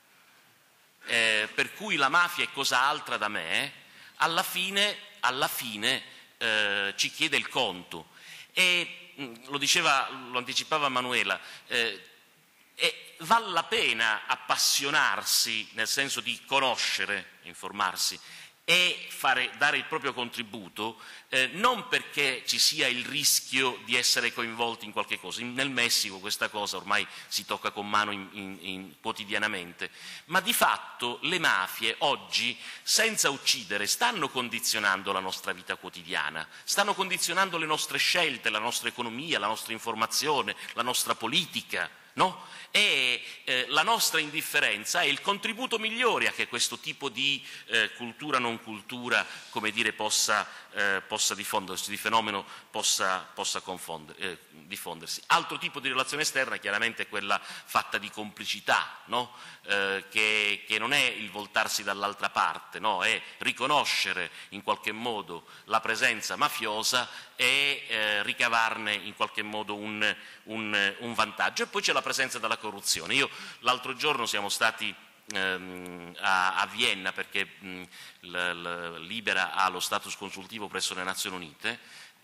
Speaker 3: per cui la mafia è cosa altra da me, alla fine ci chiede il conto. E lo anticipava Manuela, vale la pena appassionarsi, nel senso di conoscere, informarsi e dare il proprio contributo, non perché ci sia il rischio di essere coinvolti in qualche cosa. Nel Messico questa cosa ormai si tocca con mano quotidianamente, ma di fatto le mafie oggi, senza uccidere, stanno condizionando la nostra vita quotidiana, stanno condizionando le nostre scelte, la nostra economia, la nostra informazione, la nostra politica, no? E la nostra indifferenza è il contributo migliore a che questo tipo di cultura non cultura, come dire, possa diffondersi, di fenomeno possa diffondersi. Altro tipo di relazione esterna chiaramente è quella fatta di complicità, no? Che non è il voltarsi dall'altra parte, no? È riconoscere in qualche modo la presenza mafiosa e ricavarne in qualche modo un vantaggio. E poi c'è la presenza della corruzione. L'altro giorno siamo stati a Vienna, perché Libera ha lo status consultivo presso le Nazioni Unite,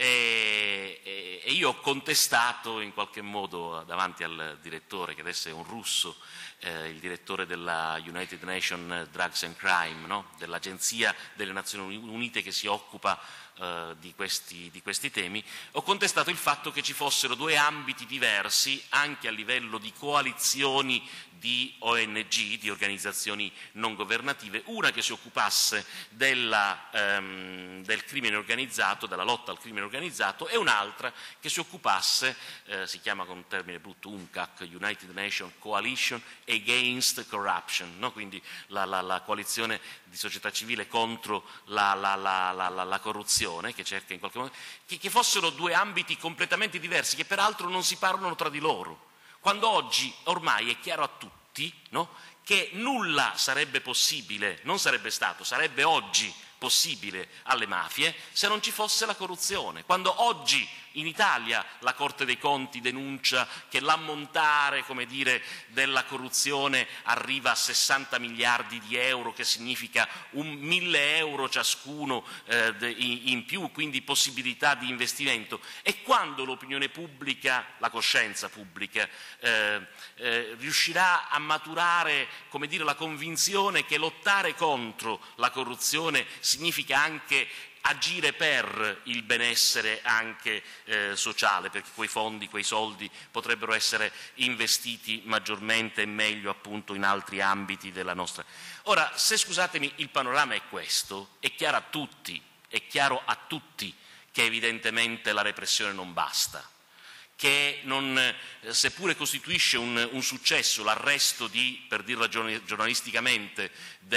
Speaker 3: e io ho contestato in qualche modo davanti al direttore, che adesso è un russo, il direttore della United Nations Drugs and Crime, no? Dell'agenzia delle Nazioni Unite che si occupa di questi temi, ho contestato il fatto che ci fossero due ambiti diversi anche a livello di coalizioni di ONG, di organizzazioni non governative, una che si occupasse del crimine organizzato, della lotta al crimine organizzato, e un'altra che si occupasse, si chiama con un termine brutto UNCAC, United Nations Coalition Against Corruption, no? Quindi la coalizione di società civile contro la corruzione, che cerca in qualche modo, che fossero due ambiti completamente diversi, che peraltro non si parlano tra di loro. Quando oggi ormai è chiaro a tutti, no, che nulla sarebbe possibile, non sarebbe stato, sarebbe oggi possibile alle mafie se non ci fosse la corruzione. Quando oggi in Italia la Corte dei Conti denuncia che l'ammontare, come dire, della corruzione arriva a 60 miliardi di euro, che significa 1.000 euro ciascuno in più, quindi possibilità di investimento, e quando l'opinione pubblica, la coscienza pubblica, riuscirà a maturare, come dire, la convinzione che lottare contro la corruzione significa anche agire per il benessere anche sociale, perché quei fondi, quei soldi potrebbero essere investiti maggiormente e meglio appunto in altri ambiti della nostra. Ora, se scusatemi il panorama è questo, è chiaro a tutti che evidentemente la repressione non basta, che seppure costituisce un successo l'arresto per dirla giornalisticamente,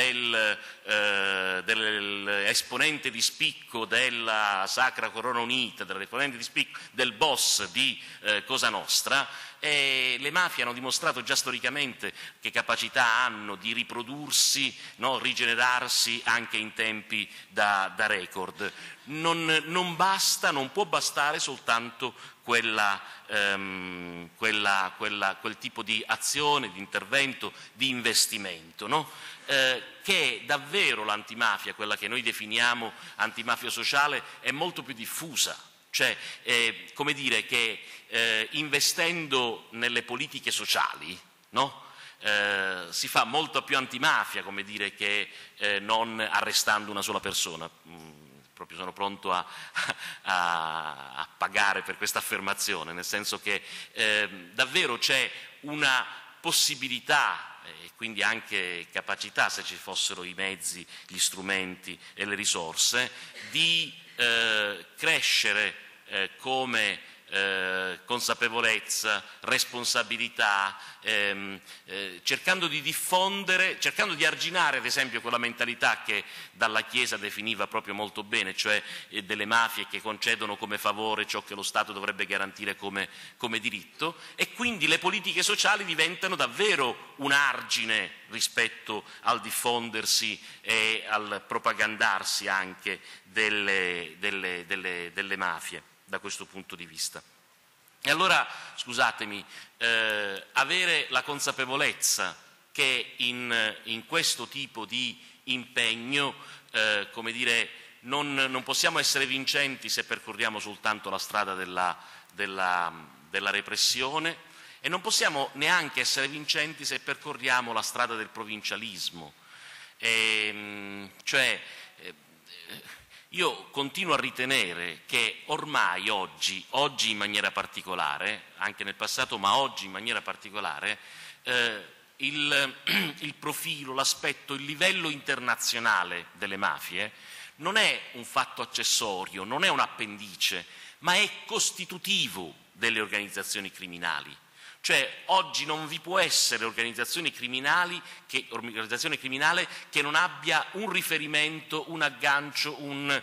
Speaker 3: dell'esponente di spicco della Sacra Corona Unita, dell'esponente di spicco del boss di Cosa Nostra, le mafie hanno dimostrato già storicamente che capacità hanno di riprodursi, no, rigenerarsi anche in tempi da record. Non basta, non può bastare soltanto quel tipo di azione, di intervento, di investimento, no? Che davvero l'antimafia, quella che noi definiamo antimafia sociale, è molto più diffusa. Cioè, come dire, che investendo nelle politiche sociali, no? Si fa molto più antimafia, come dire, che non arrestando una sola persona. Proprio sono pronto a pagare per questa affermazione, nel senso che davvero c'è una possibilità e quindi anche capacità, se ci fossero i mezzi, gli strumenti e le risorse, di crescere come consapevolezza, responsabilità, cercando di diffondere, cercando di arginare ad esempio quella mentalità che dalla Chiesa definiva proprio molto bene, cioè delle mafie che concedono come favore ciò che lo Stato dovrebbe garantire come diritto, e quindi le politiche sociali diventano davvero un argine rispetto al diffondersi e al propagandarsi anche delle mafie da questo punto di vista. E allora, scusatemi, avere la consapevolezza che in questo tipo di impegno, come dire, non possiamo essere vincenti se percorriamo soltanto la strada della repressione, e non possiamo neanche essere vincenti se percorriamo la strada del provincialismo. Io continuo a ritenere che ormai oggi in maniera particolare, anche nel passato, ma oggi in maniera particolare, il profilo, l'aspetto, il livello internazionale delle mafie non è un fatto accessorio, non è un appendice, ma è costitutivo delle organizzazioni criminali. Cioè oggi non vi può essere organizzazione criminale che non abbia un riferimento, un aggancio, un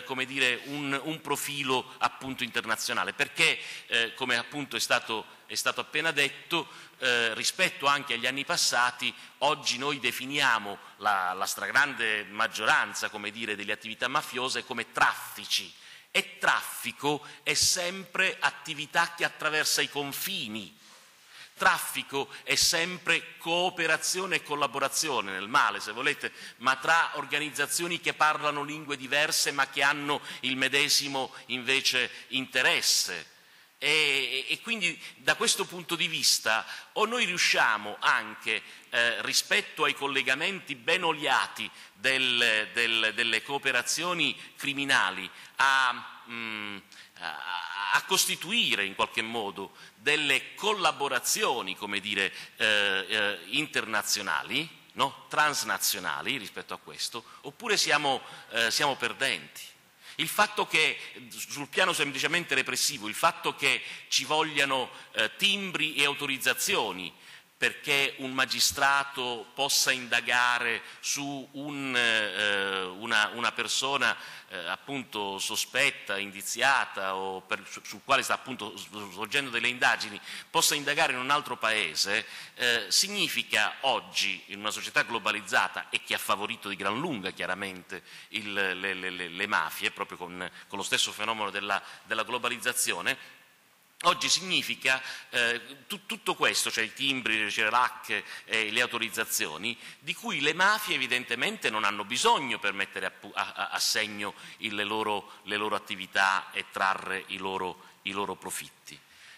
Speaker 3: profilo appunto internazionale, perché come appunto è stato appena detto, rispetto anche agli anni passati, oggi noi definiamo la stragrande maggioranza, come dire, delle attività mafiose come traffici, e traffico è sempre attività che attraversa i confini. Traffico è sempre cooperazione e collaborazione, nel male se volete, ma tra organizzazioni che parlano lingue diverse ma che hanno il medesimo invece interesse. E quindi da questo punto di vista o noi riusciamo anche rispetto ai collegamenti ben oliati delle cooperazioni criminali a costituire in qualche modo delle collaborazioni, come dire, internazionali, no? Transnazionali rispetto a questo, oppure siamo perdenti. Il fatto che, sul piano semplicemente repressivo, il fatto che ci vogliano timbri e autorizzazioni perché un magistrato possa indagare su una persona appunto sospetta, indiziata o sul quale sta appunto svolgendo delle indagini, possa indagare in un altro paese, significa oggi, in una società globalizzata e che ha favorito di gran lunga chiaramente le mafie, proprio con lo stesso fenomeno della globalizzazione, oggi significa tutto questo, cioè i timbri, le CERAC, le autorizzazioni, di cui le mafie evidentemente non hanno bisogno per mettere a segno le loro attività e trarre i loro profitti.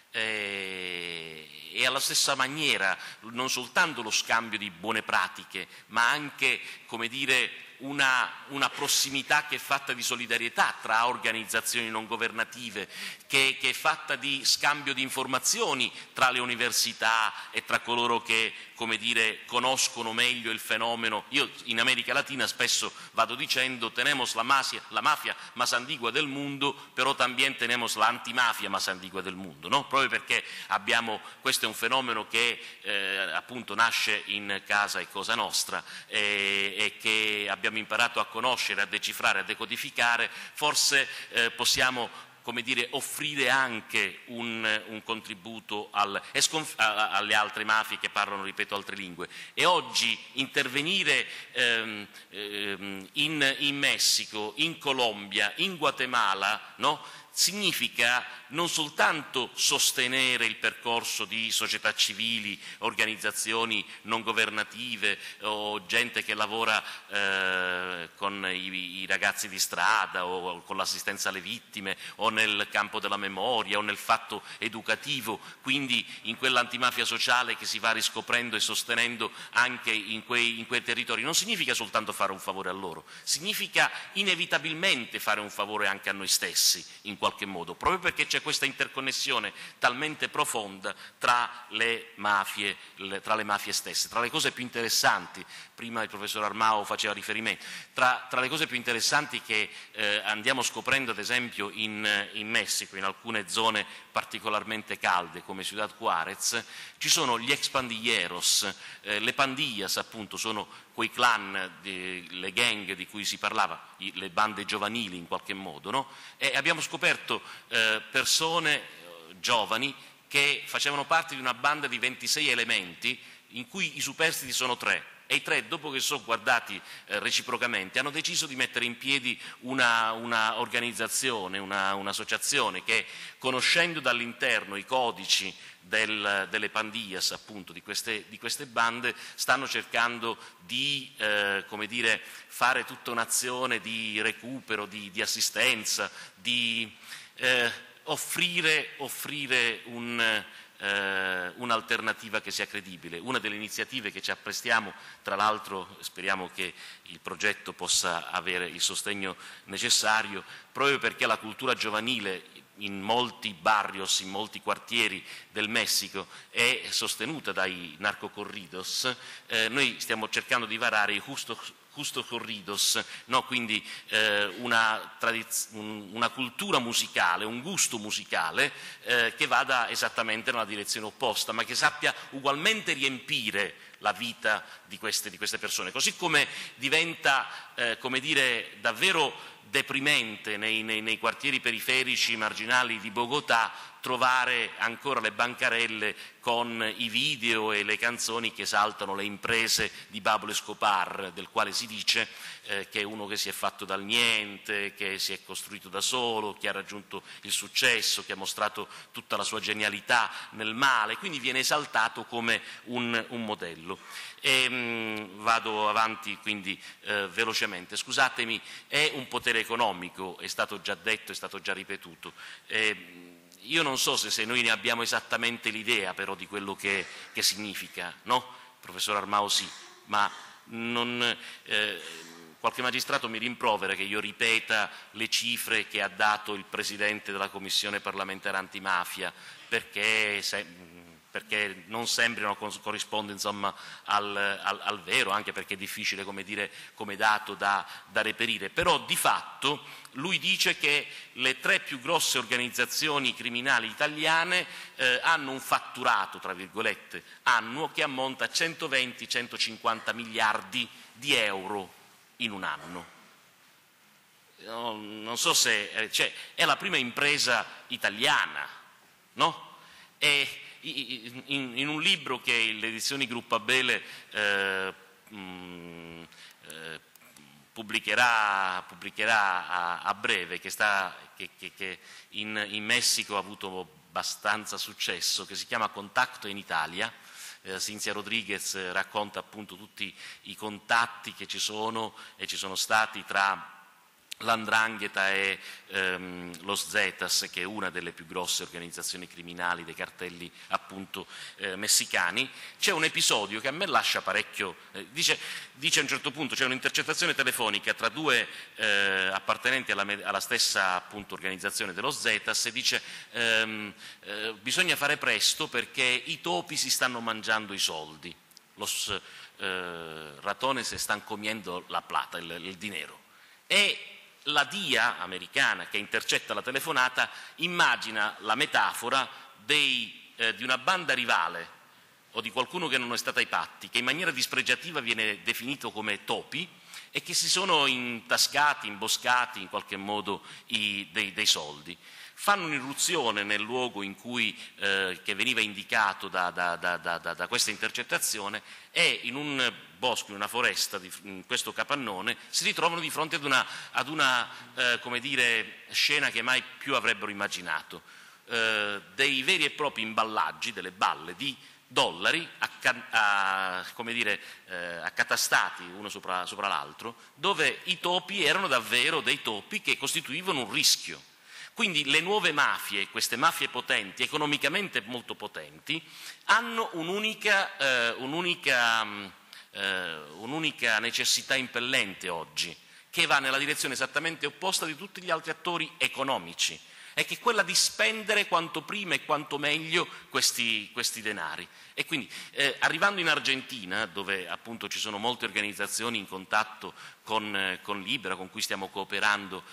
Speaker 3: E alla stessa maniera non soltanto lo scambio di buone pratiche, ma anche, come dire, una prossimità che è fatta di solidarietà tra organizzazioni non governative, che è fatta di scambio di informazioni tra le università e tra coloro che, come dire, conoscono meglio il fenomeno. Io in America Latina spesso vado dicendo tenemos la mafia más antigua del mundo, però también tenemos la antimafia más antigua del mundo, no? Proprio perché questo è un fenomeno che appunto nasce in casa e cosa nostra e che abbiamo imparato a conoscere, a decifrare, a decodificare. Forse possiamo, come dire, offrire anche un contributo alle altre mafie che parlano, ripeto, altre lingue. E oggi intervenire in Messico, in Colombia, in Guatemala, no? Significa non soltanto sostenere il percorso di società civili, organizzazioni non governative o gente che lavora con i ragazzi di strada o con l'assistenza alle vittime o nel campo della memoria o nel fatto educativo, quindi in quell'antimafia sociale che si va riscoprendo e sostenendo anche in quei territori. Non significa soltanto fare un favore a loro, significa inevitabilmente fare un favore anche a noi stessi in qualche modo, proprio perché c'è questa interconnessione talmente profonda tra le mafie stesse. Tra le cose più interessanti, prima il professor Armao faceva riferimento, tra le cose più interessanti che andiamo scoprendo ad esempio in Messico, in alcune zone particolarmente calde come Ciudad Juárez, ci sono gli ex pandilleros, le pandillas appunto sono quei clan, le gang di cui si parlava, le bande giovanili in qualche modo, no? E abbiamo scoperto persone giovani che facevano parte di una banda di 26 elementi in cui i superstiti sono 3. E i 3, dopo che sono guardati reciprocamente, hanno deciso di mettere in piedi una organizzazione, un'associazione che, conoscendo dall'interno i codici delle pandillas, appunto, di queste bande, stanno cercando di come dire, fare tutta un'azione di recupero, di assistenza, di offrire un'alternativa che sia credibile. Una delle iniziative che ci apprestiamo, tra l'altro speriamo che il progetto possa avere il sostegno necessario, proprio perché la cultura giovanile in molti barrios, in molti quartieri del Messico è sostenuta dai narcocorridos, noi stiamo cercando di varare i Justo Corridos, no? Quindi una cultura musicale, un gusto musicale che vada esattamente nella direzione opposta, ma che sappia ugualmente riempire la vita di queste persone, così come diventa, come dire, davvero deprimente nei quartieri periferici marginali di Bogotà trovare ancora le bancarelle con i video e le canzoni che esaltano le imprese di Pablo Escobar, del quale si dice che è uno che si è fatto dal niente, che si è costruito da solo, che ha raggiunto il successo, che ha mostrato tutta la sua genialità nel male, quindi viene esaltato come un modello. Vado avanti quindi velocemente. Scusatemi, è un potere economico, è stato già detto, è stato già ripetuto. Io non so se noi ne abbiamo esattamente l'idea però di quello che significa, no? Professor Armao sì, ma qualche magistrato mi rimprovera che io ripeta le cifre che ha dato il Presidente della Commissione parlamentare antimafia perché non sembrano corrispondere insomma al vero, anche perché è difficile come dato da reperire, però di fatto lui dice che le 3 più grosse organizzazioni criminali italiane hanno un fatturato, tra virgolette, annuo che ammonta a 120-150 miliardi di euro in un anno. Non so se è la prima impresa italiana, no? In un libro che le edizioni Gruppo Abele pubblicherà a breve, che in Messico ha avuto abbastanza successo, che si chiama Contacto in Italia. Cinzia Rodriguez racconta appunto tutti i contatti che ci sono e ci sono stati tra l''Ndrangheta e Los Zetas, che è una delle più grosse organizzazioni criminali dei cartelli appunto messicani. C'è un episodio che a me lascia parecchio, dice a un certo punto, c'è un'intercettazione telefonica tra 2 appartenenti alla stessa appunto organizzazione dello Zetas e dice bisogna fare presto perché i topi si stanno mangiando i soldi, los ratones están comiendo la plata, il dinero. E la DIA americana che intercetta la telefonata immagina la metafora di una banda rivale o di qualcuno che non è stato ai patti, che in maniera dispregiativa viene definito come topi e che si sono intascati, imboscati in qualche modo dei soldi. Fanno un'irruzione nel luogo in cui, che veniva indicato da questa intercettazione e in un bosco, in una foresta, in questo capannone, si ritrovano di fronte ad una come dire, scena che mai più avrebbero immaginato. Dei veri e propri imballaggi, delle balle di dollari come dire, accatastati uno sopra l'altro, dove i topi erano davvero dei topi che costituivano un rischio. Quindi le nuove mafie, queste mafie potenti, economicamente molto potenti, hanno un'unica necessità impellente oggi, che va nella direzione esattamente opposta di tutti gli altri attori economici, è che è quella di spendere quanto prima e quanto meglio questi denari. E quindi arrivando in Argentina, dove appunto ci sono molte organizzazioni in contatto con Libera, con cui stiamo cooperando,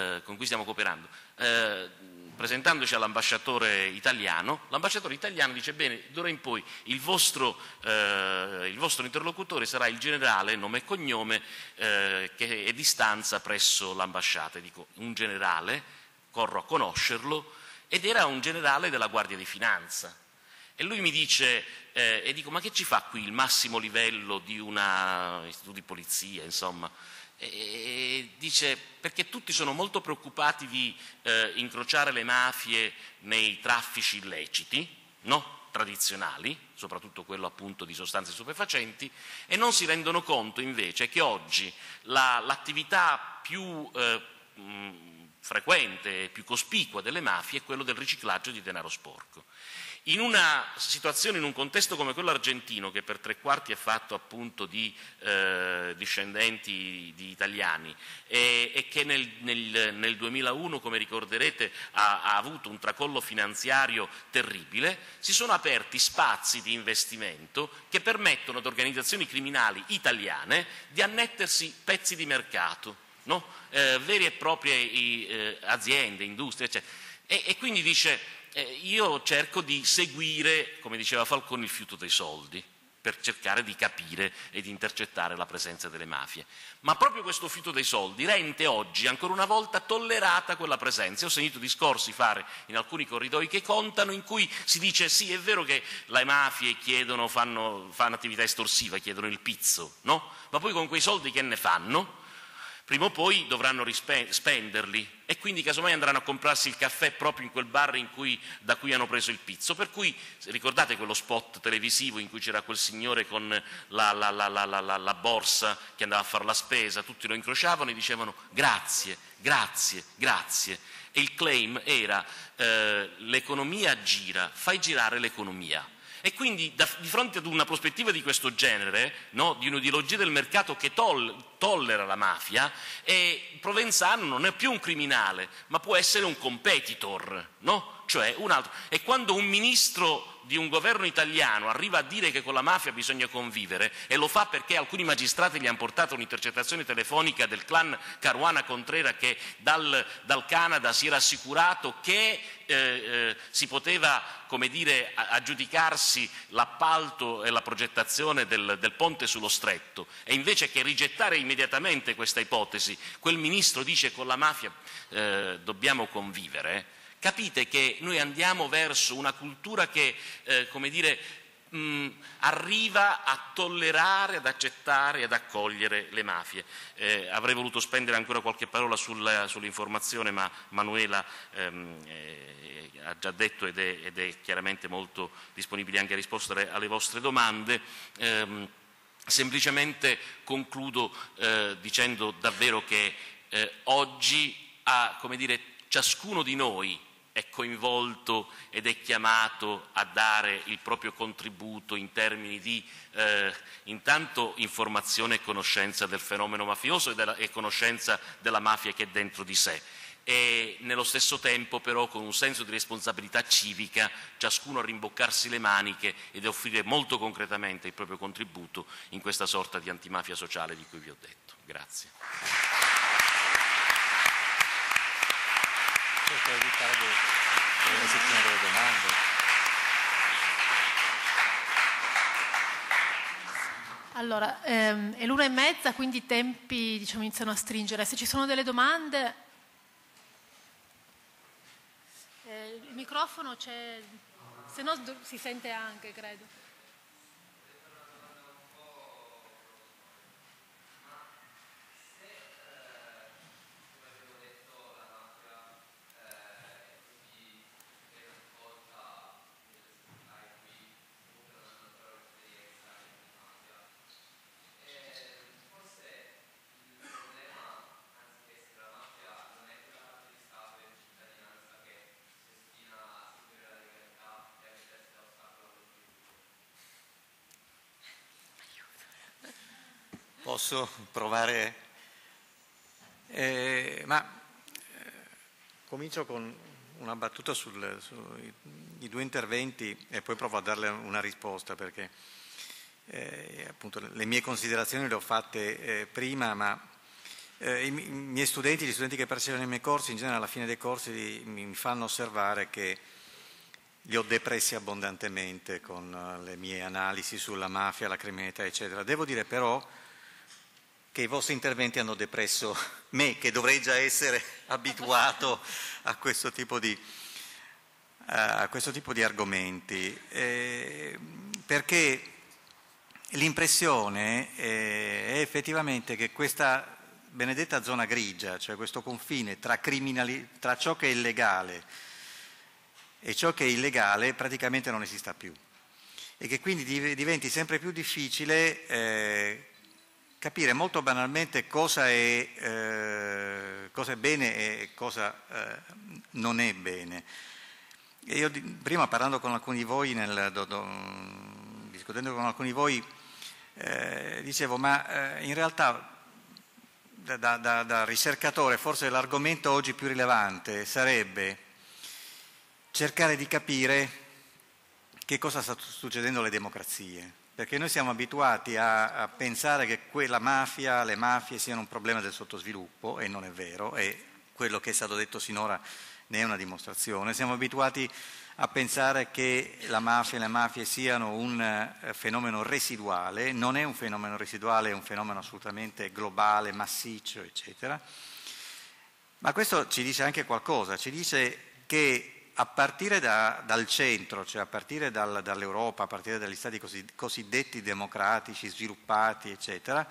Speaker 3: presentandoci all'ambasciatore italiano, l'ambasciatore italiano dice: bene, d'ora in poi il vostro interlocutore sarà il generale, nome e cognome, che è di stanza presso l'ambasciata. Dico, un generale? Corro a conoscerlo, ed era un generale della Guardia di Finanza. E lui mi dice, e dico, ma che ci fa qui il massimo livello di un istituto di polizia, insomma? E dice, perché tutti sono molto preoccupati di incrociare le mafie nei traffici illeciti, no? Tradizionali, soprattutto quello appunto di sostanze stupefacenti, e non si rendono conto invece che oggi l'attività più frequente e più cospicua delle mafie è quello del riciclaggio di denaro sporco. In una situazione, in un contesto come quello argentino, che per 3/4 è fatto appunto di discendenti di italiani e che nel 2001, come ricorderete, ha avuto un tracollo finanziario terribile, si sono aperti spazi di investimento che permettono ad organizzazioni criminali italiane di annettersi pezzi di mercato, no? Veri e proprie aziende, industrie, eccetera. E quindi dice... io cerco di seguire, come diceva Falcone, il fiuto dei soldi, per cercare di capire e di intercettare la presenza delle mafie. Ma proprio questo fiuto dei soldi rende oggi, ancora una volta, tollerata quella presenza. Ho sentito discorsi fare in alcuni corridoi che contano, in cui si dice sì, è vero che le mafie fanno attività estorsiva, chiedono il pizzo, no? Ma poi con quei soldi che ne fanno? Prima o poi dovranno spenderli e quindi casomai andranno a comprarsi il caffè proprio in quel bar da cui hanno preso il pizzo. Per cui, ricordate quello spot televisivo in cui c'era quel signore con la borsa che andava a fare la spesa, tutti lo incrociavano e dicevano grazie, grazie, grazie. E il claim era l'economia gira, fai girare l'economia. E quindi di fronte ad una prospettiva di questo genere, no, di un'ideologia del mercato che tollera la mafia, Provenzano non è più un criminale, ma può essere un competitor, no? Cioè un altro. E quando un ministro di un governo italiano arriva a dire che con la mafia bisogna convivere, e lo fa perché alcuni magistrati gli hanno portato un'intercettazione telefonica del clan Caruana Contrera che dal Canada si era assicurato che si poteva, come dire, aggiudicarsi l'appalto e la progettazione del ponte sullo stretto, e invece che rigettare immediatamente questa ipotesi, quel ministro dice con la mafia dobbiamo convivere. Capite che noi andiamo verso una cultura che, come dire, arriva a tollerare, ad accettare, ad accogliere le mafie. Avrei voluto spendere ancora qualche parola sull'informazione, ma Manuela ha già detto ed è chiaramente molto disponibile anche a rispondere alle vostre domande. Semplicemente concludo dicendo davvero che oggi, come dire, ciascuno di noi è coinvolto ed è chiamato a dare il proprio contributo in termini di intanto informazione e conoscenza del fenomeno mafioso e conoscenza della mafia che è dentro di sé, e nello stesso tempo però con un senso di responsabilità civica ciascuno a rimboccarsi le maniche ed offrire molto concretamente il proprio contributo in questa sorta di antimafia sociale di cui vi ho detto. Grazie.
Speaker 1: Per evitare delle settimane delle domande.
Speaker 2: Allora, è l'1:30, quindi i tempi, diciamo, iniziano a stringere. Se ci sono delle domande, il microfono c'è, se no si sente anche, credo.
Speaker 1: Posso provare? Comincio con una battuta sui due interventi e poi provo a darle una risposta, perché appunto le mie considerazioni le ho fatte prima, ma i miei studenti, gli studenti che partecipano ai miei corsi, in genere alla fine dei corsi mi fanno osservare che li ho depressi abbondantemente con le mie analisi sulla mafia, la criminalità, eccetera. Devo dire però che i vostri interventi hanno depresso me, che dovrei già essere abituato a questo tipo di argomenti, perché l'impressione è effettivamente che questa benedetta zona grigia, cioè questo confine tra ciò che è illegale e ciò che è illegale, praticamente non esista più, e che quindi diventi sempre più difficile capire molto banalmente cosa è bene e cosa non è bene. E io prima parlando con alcuni di voi, discutendo con alcuni di voi, dicevo, ma in realtà da ricercatore forse l'argomento oggi più rilevante sarebbe cercare di capire che cosa sta succedendo alle democrazie, perché noi siamo abituati a pensare che le mafie siano un problema del sottosviluppo, e non è vero, e quello che è stato detto sinora ne è una dimostrazione. Siamo abituati a pensare che le mafie siano un fenomeno residuale. Non è un fenomeno residuale, è un fenomeno assolutamente globale, massiccio, eccetera. Ma questo ci dice anche qualcosa, ci dice che a partire dal centro, cioè a partire dall'Europa, a partire dagli stati cosiddetti democratici, sviluppati, eccetera,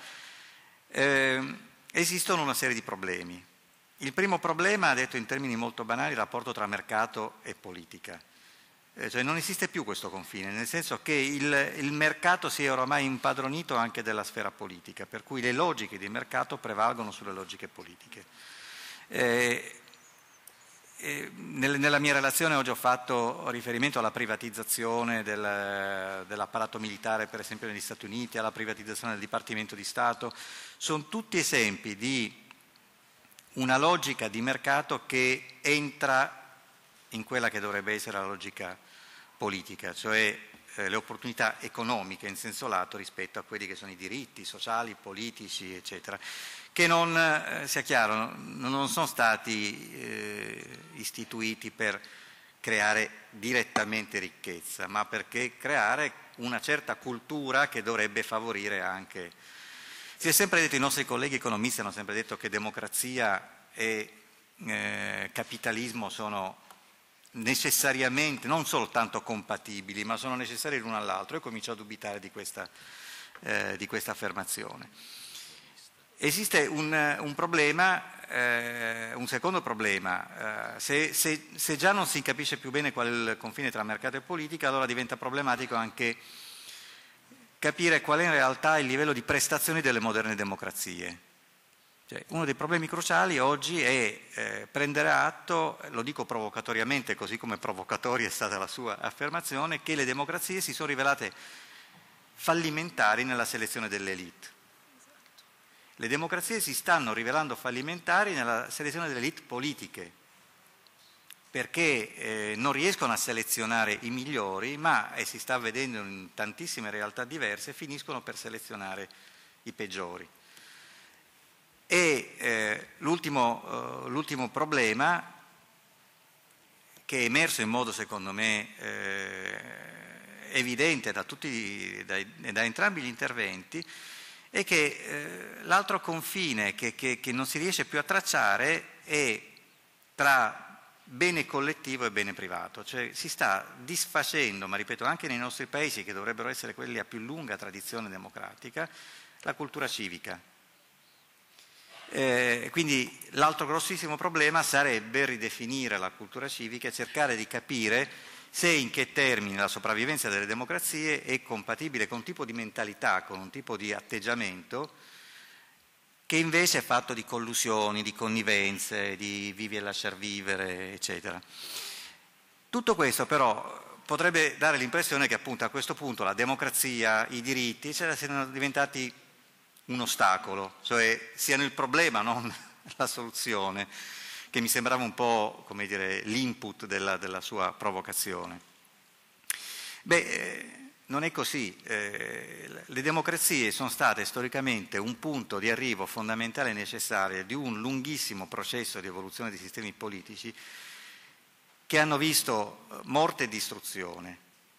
Speaker 1: esistono una serie di problemi. Il primo problema, detto in termini molto banali, è il rapporto tra mercato e politica. Cioè non esiste più questo confine, nel senso che il mercato si è oramai impadronito anche della sfera politica, per cui le logiche di mercato prevalgono sulle logiche politiche. Nella mia relazione oggi ho fatto riferimento alla privatizzazione dell'apparato militare, per esempio negli Stati Uniti, alla privatizzazione del Dipartimento di Stato. Sono tutti esempi di una logica di mercato che entra in quella che dovrebbe essere la logica politica, cioè le opportunità economiche in senso lato rispetto a quelli che sono i diritti sociali, politici, eccetera, che non, sia chiaro, non sono stati istituiti per creare direttamente ricchezza, ma perché creare una certa cultura che dovrebbe favorire anche. Si è sempre detto, i nostri colleghi economisti hanno sempre detto che democrazia e capitalismo sono necessariamente, non soltanto compatibili, ma sono necessari l'uno all'altro. Io comincio a dubitare di questa affermazione. Esiste un problema, un secondo problema. Se già non si capisce più bene qual è il confine tra mercato e politica, allora diventa problematico anche capire qual è in realtà il livello di prestazioni delle moderne democrazie. Cioè, uno dei problemi cruciali oggi è prendere atto, lo dico provocatoriamente, così come provocatoria è stata la sua affermazione, che le democrazie si sono rivelate fallimentari nella selezione delle elite. Le democrazie si stanno rivelando fallimentari nella selezione delle elite politiche, perché non riescono a selezionare i migliori, ma, e si sta vedendo in tantissime realtà diverse, finiscono per selezionare i peggiori. E l'ultimo problema, che è emerso in modo secondo me evidente da entrambi gli interventi, è che l'altro confine che non si riesce più a tracciare è tra bene collettivo e bene privato, cioè si sta disfacendo, ma ripeto anche nei nostri paesi che dovrebbero essere quelli a più lunga tradizione democratica, la cultura civica. Quindi l'altro grossissimo problema sarebbe ridefinire la cultura civica e cercare di capire se e in che termini la sopravvivenza delle democrazie è compatibile con un tipo di mentalità, con un tipo di atteggiamento che invece è fatto di collusioni, di connivenze, di vivi e lasciar vivere, eccetera. Tutto questo però potrebbe dare l'impressione che appunto a questo punto la democrazia, i diritti, eccetera, siano diventati un ostacolo, cioè siano il problema, non la soluzione, che mi sembrava un po', come dire, l'input della sua provocazione. Non è così. Le democrazie sono state storicamente un punto di arrivo fondamentale e necessario di un lunghissimo processo di evoluzione dei sistemi politici che hanno visto morte e distruzione,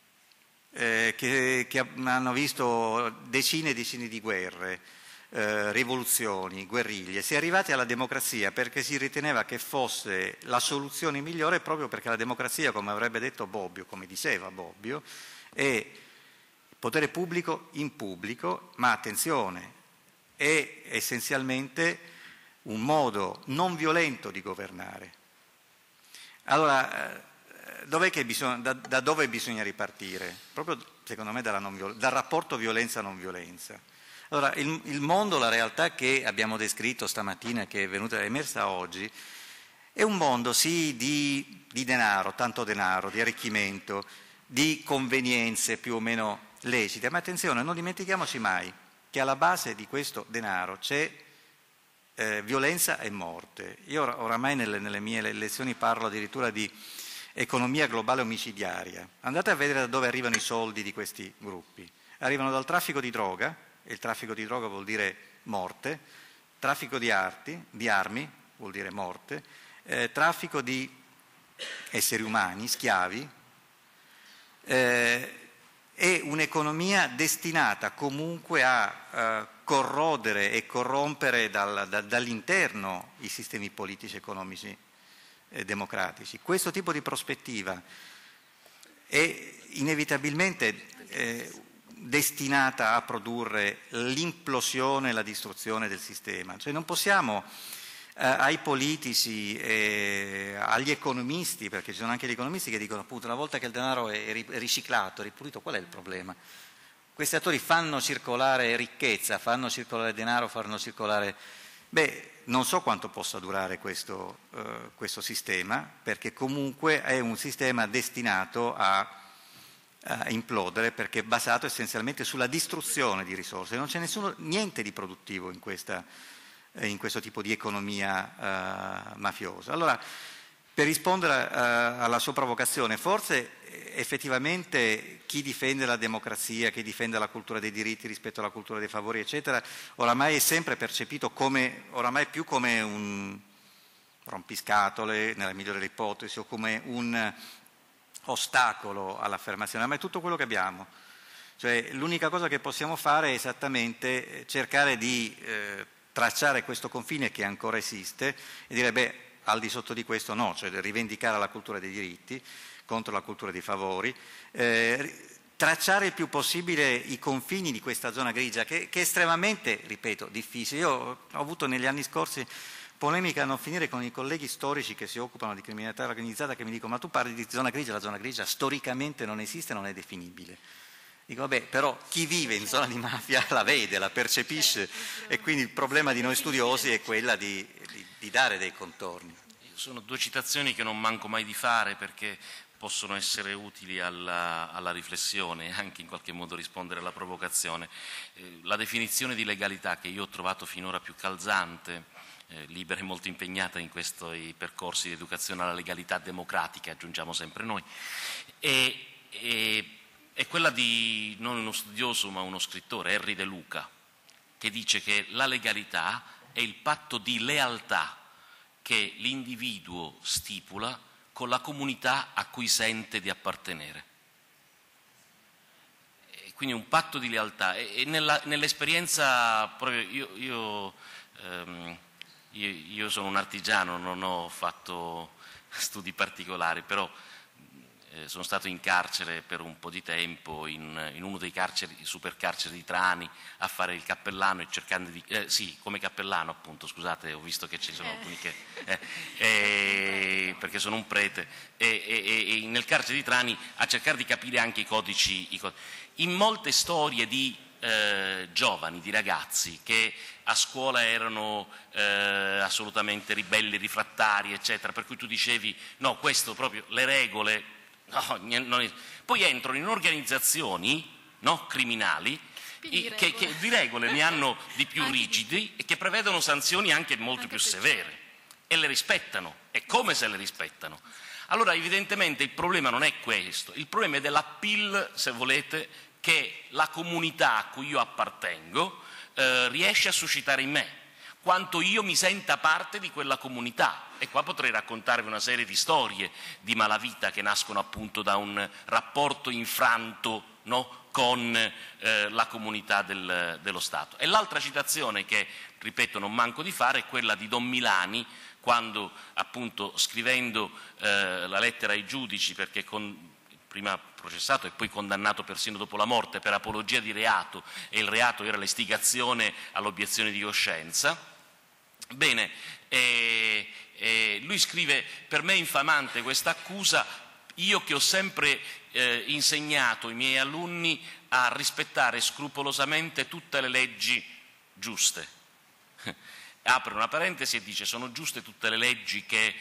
Speaker 1: che hanno visto decine e decine di guerre, rivoluzioni, guerriglie. Si è arrivati alla democrazia perché si riteneva che fosse la soluzione migliore, proprio perché la democrazia, come avrebbe detto Bobbio, come diceva Bobbio, è potere pubblico in pubblico, ma attenzione, è essenzialmente un modo non violento di governare. Allora, da dove bisogna ripartire? Proprio, secondo me, dal rapporto violenza-non violenza. Allora, il mondo, la realtà che abbiamo descritto stamattina, che è emersa oggi, è un mondo sì di denaro, tanto denaro, di arricchimento, di convenienze più o meno lecite, ma attenzione, non dimentichiamoci mai che alla base di questo denaro c'è violenza e morte. Io oramai nelle mie lezioni parlo addirittura di economia globale omicidiaria. Andate a vedere da dove arrivano i soldi di questi gruppi. Arrivano dal traffico di droga, e il traffico di droga vuol dire morte, traffico di armi vuol dire morte, traffico di esseri umani, schiavi, è un'economia destinata comunque a corrodere e corrompere dall'interno i sistemi politici, economici e democratici. Questo tipo di prospettiva è inevitabilmente destinata a produrre l'implosione e la distruzione del sistema. Cioè non possiamo ai politici, agli economisti, perché ci sono anche gli economisti che dicono appunto una volta che il denaro è riciclato, ripulito, qual è il problema? Questi attori fanno circolare ricchezza, fanno circolare denaro, fanno circolare... non so quanto possa durare questo sistema, perché comunque è un sistema destinato a implodere, perché è basato essenzialmente sulla distruzione di risorse. Non c'è niente di produttivo in questo tipo di economia mafiosa. Allora, per rispondere alla sua provocazione, forse effettivamente chi difende la democrazia, chi difende la cultura dei diritti rispetto alla cultura dei favori, eccetera, oramai è sempre percepito oramai più come un rompiscatole, nella migliore delle ipotesi, o come un ostacolo all'affermazione, ma è tutto quello che abbiamo. Cioè, l'unica cosa che possiamo fare è esattamente cercare di tracciare questo confine che ancora esiste e dire, al di sotto di questo no, cioè rivendicare la cultura dei diritti contro la cultura dei favori, tracciare il più possibile i confini di questa zona grigia che è estremamente, ripeto, difficile. Io ho avuto negli anni scorsi polemica a non finire con i colleghi storici che si occupano di criminalità organizzata, che mi dicono: ma tu parli di zona grigia, la zona grigia storicamente non esiste, non è definibile. Dico, però chi vive in zona di mafia la vede, la percepisce, e quindi il problema di noi studiosi è quella di dare dei contorni.
Speaker 3: Sono due citazioni che non manco mai di fare, perché possono essere utili alla riflessione e anche in qualche modo rispondere alla provocazione. La definizione di legalità che io ho trovato finora più calzante, libera e molto impegnata in questi percorsi di educazione alla legalità democratica, aggiungiamo sempre noi, è quella di non uno studioso ma uno scrittore, Henry De Luca, che dice che la legalità è il patto di lealtà che l'individuo stipula con la comunità a cui sente di appartenere. E quindi un patto di lealtà. E nell'esperienza proprio io sono un artigiano, non ho fatto studi particolari, però sono stato in carcere per un po' di tempo, in uno dei supercarceri di Trani, a fare il cappellano e cercando di... sì, come cappellano appunto, scusate, ho visto che ci sono alcuni che... perché sono un prete, e nel carcere di Trani a cercare di capire anche i codici. In molte storie di giovani, di ragazzi che a scuola erano assolutamente ribelli, rifrattari, eccetera, per cui tu dicevi no, questo proprio, le regole, no, poi entrano in organizzazioni criminali che di regole ne hanno di più rigidi e che prevedono sanzioni anche molto più severe, e le rispettano, e come se le rispettano. Allora evidentemente il problema non è questo, il problema è dell'appeal, se volete, che la comunità a cui io appartengo riesce a suscitare in me, quanto io mi senta parte di quella comunità. E qua potrei raccontarvi una serie di storie di malavita che nascono appunto da un rapporto infranto, con la comunità dello Stato. E l'altra citazione che, ripeto, non manco di fare è quella di Don Milani, quando appunto scrivendo la lettera ai giudici, perché prima processato e poi condannato persino dopo la morte per apologia di reato, e il reato era l'istigazione all'obiezione di coscienza. Bene, lui scrive: per me è infamante questa accusa, io che ho sempre insegnato ai miei alunni a rispettare scrupolosamente tutte le leggi giuste. Apre una parentesi e dice: sono giuste tutte le leggi che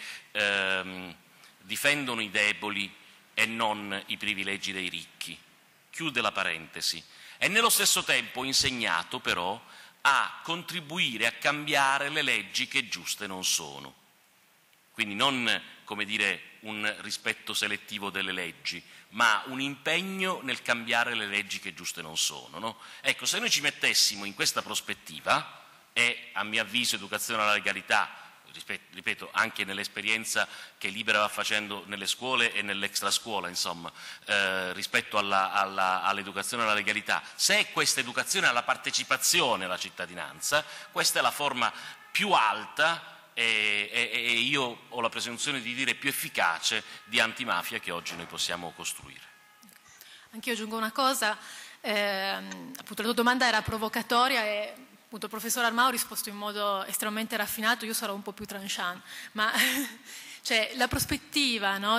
Speaker 3: difendono i deboli e non i privilegi dei ricchi. Chiude la parentesi. E nello stesso tempo insegnato però a contribuire a cambiare le leggi che giuste non sono. Quindi non, come dire, un rispetto selettivo delle leggi, ma un impegno nel cambiare le leggi che giuste non sono, no? Ecco, se noi ci mettessimo in questa prospettiva, e a mio avviso educazione alla legalità, ripeto, anche nell'esperienza che Libera va facendo nelle scuole e nell'extrascuola, insomma, rispetto all'educazione alla legalità, se è questa educazione alla partecipazione alla cittadinanza, questa è la forma più alta e io ho la presunzione di dire più efficace di antimafia che oggi noi possiamo costruire.
Speaker 2: Anch'io aggiungo una cosa, appunto la tua domanda era provocatoria e appunto il professor Armao ha risposto in modo estremamente raffinato, io sarò un po' più tranchant, ma cioè, la prospettiva, no,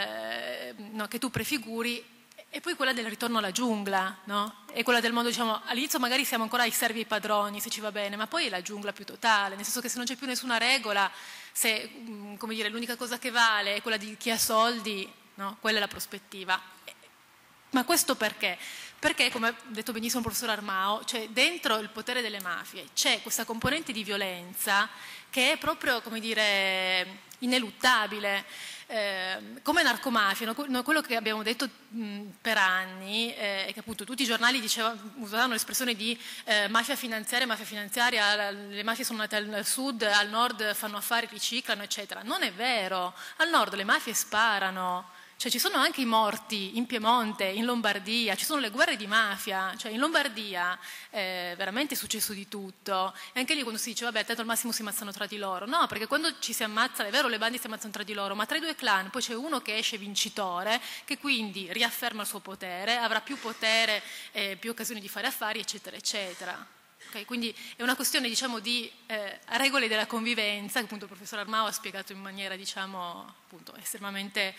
Speaker 2: che tu prefiguri è poi quella del ritorno alla giungla, no? È quella del mondo, diciamo, all'inizio magari siamo ancora i servi e i padroni, se ci va bene, ma poi è la giungla più totale, nel senso che se non c'è più nessuna regola, se, come dire, l'unica cosa che vale è quella di chi ha soldi, no? Quella è la prospettiva. Ma questo perché? Perché, come ha detto benissimo il professor Armao, cioè dentro il potere delle mafie c'è questa componente di violenza che è proprio, come dire, ineluttabile. Come narcomafia, no? Quello che abbiamo detto per anni è che appunto tutti i giornali usavano l'espressione di mafia finanziaria, le mafie sono nate al sud, al nord fanno affari, riciclano, eccetera. Non è vero, al nord le mafie sparano. Cioè ci sono anche i morti in Piemonte, in Lombardia, ci sono le guerre di mafia, cioè in Lombardia veramente è successo di tutto. E anche lì quando si dice vabbè, tanto al massimo si ammazzano tra di loro, no, perché quando ci si ammazza, è vero le bande si ammazzano tra di loro, ma tra i due clan poi c'è uno che esce vincitore, che quindi riafferma il suo potere, avrà più potere, più occasioni di fare affari, eccetera, eccetera. Okay, quindi è una questione, diciamo, di regole della convivenza che appunto il professor Armao ha spiegato in maniera, diciamo, appunto, estremamente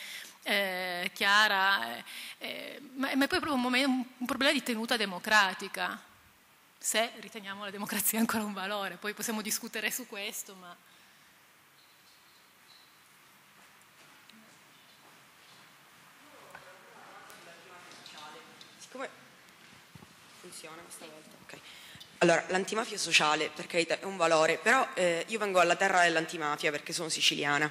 Speaker 2: chiara, ma è poi proprio un problema di tenuta democratica, se riteniamo la democrazia ancora un valore. Poi possiamo discutere su questo, ma...
Speaker 4: Siccome funziona questa volta, ok. Allora, l'antimafia sociale, per carità, è un valore, però io vengo alla terra dell'antimafia perché sono siciliana.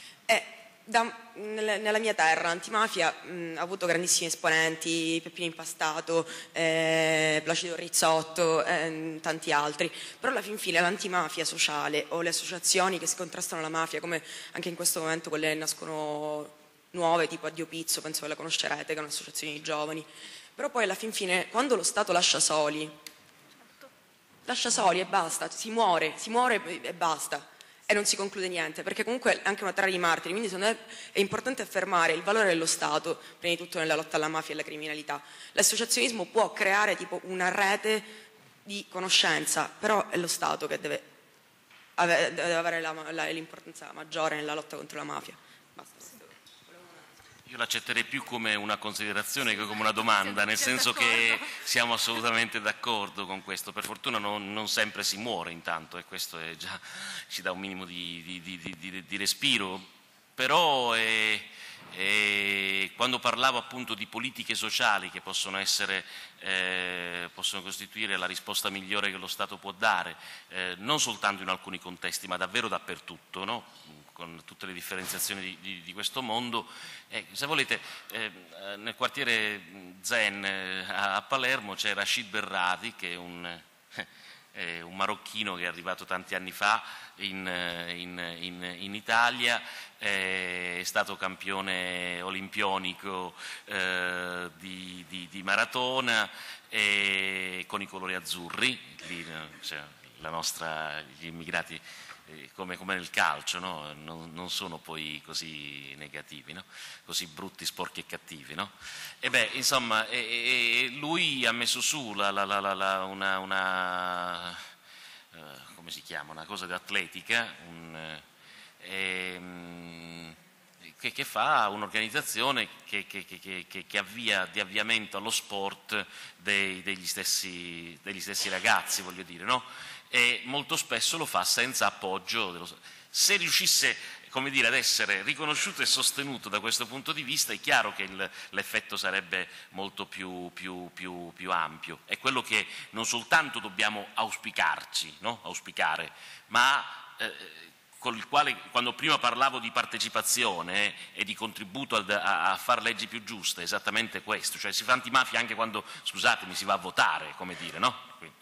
Speaker 4: Nella mia terra l'antimafia ha avuto grandissimi esponenti, Peppino Impastato, Placido Rizzotto, tanti altri, però alla fin fine l'antimafia sociale o le associazioni che si contrastano alla mafia, come anche in questo momento quelle nascono nuove, tipo Addio Pizzo, penso che la conoscerete, che è un'associazione di giovani, però poi alla fin fine quando lo Stato lascia soli e basta, si muore e basta. E non si conclude niente, perché comunque è anche una terra di martiri, quindi secondo me è importante affermare il valore dello Stato, prima di tutto nella lotta alla mafia e alla criminalità. L'associazionismo può creare tipo una rete di conoscenza, però è lo Stato che deve avere l'importanza maggiore nella lotta contro la mafia. Basta.
Speaker 3: Io l'accetterei più come una considerazione che come una domanda, nel senso che siamo assolutamente d'accordo con questo. Per fortuna non sempre si muore intanto e questo già ci dà un minimo di respiro, però quando parlavo appunto di politiche sociali che possono costituire la risposta migliore che lo Stato può dare, non soltanto in alcuni contesti ma davvero dappertutto, no? Con tutte le differenziazioni di questo mondo. Se volete, nel quartiere Zen a Palermo c'è Rashid Berradi, che è un marocchino che è arrivato tanti anni fa in Italia, è stato campione olimpionico di maratona con i colori azzurri, lì, cioè, gli immigrati come nel calcio, no? Non sono poi così negativi, no? Così brutti, sporchi e cattivi, no? E beh, insomma, lui ha messo su come si chiama? Una cosa di atletica, che fa un'organizzazione che avvia di avviamento allo sport degli stessi ragazzi, voglio dire, no? E molto spesso lo fa senza appoggio. Se riuscisse, come dire, ad essere riconosciuto e sostenuto da questo punto di vista, è chiaro che l'effetto sarebbe molto più ampio. È quello che non soltanto dobbiamo auspicare, ma con il quale, quando prima parlavo di partecipazione e di contributo a fare leggi più giuste, è esattamente questo, cioè si fa antimafia anche quando, scusatemi, si va a votare, come dire, no?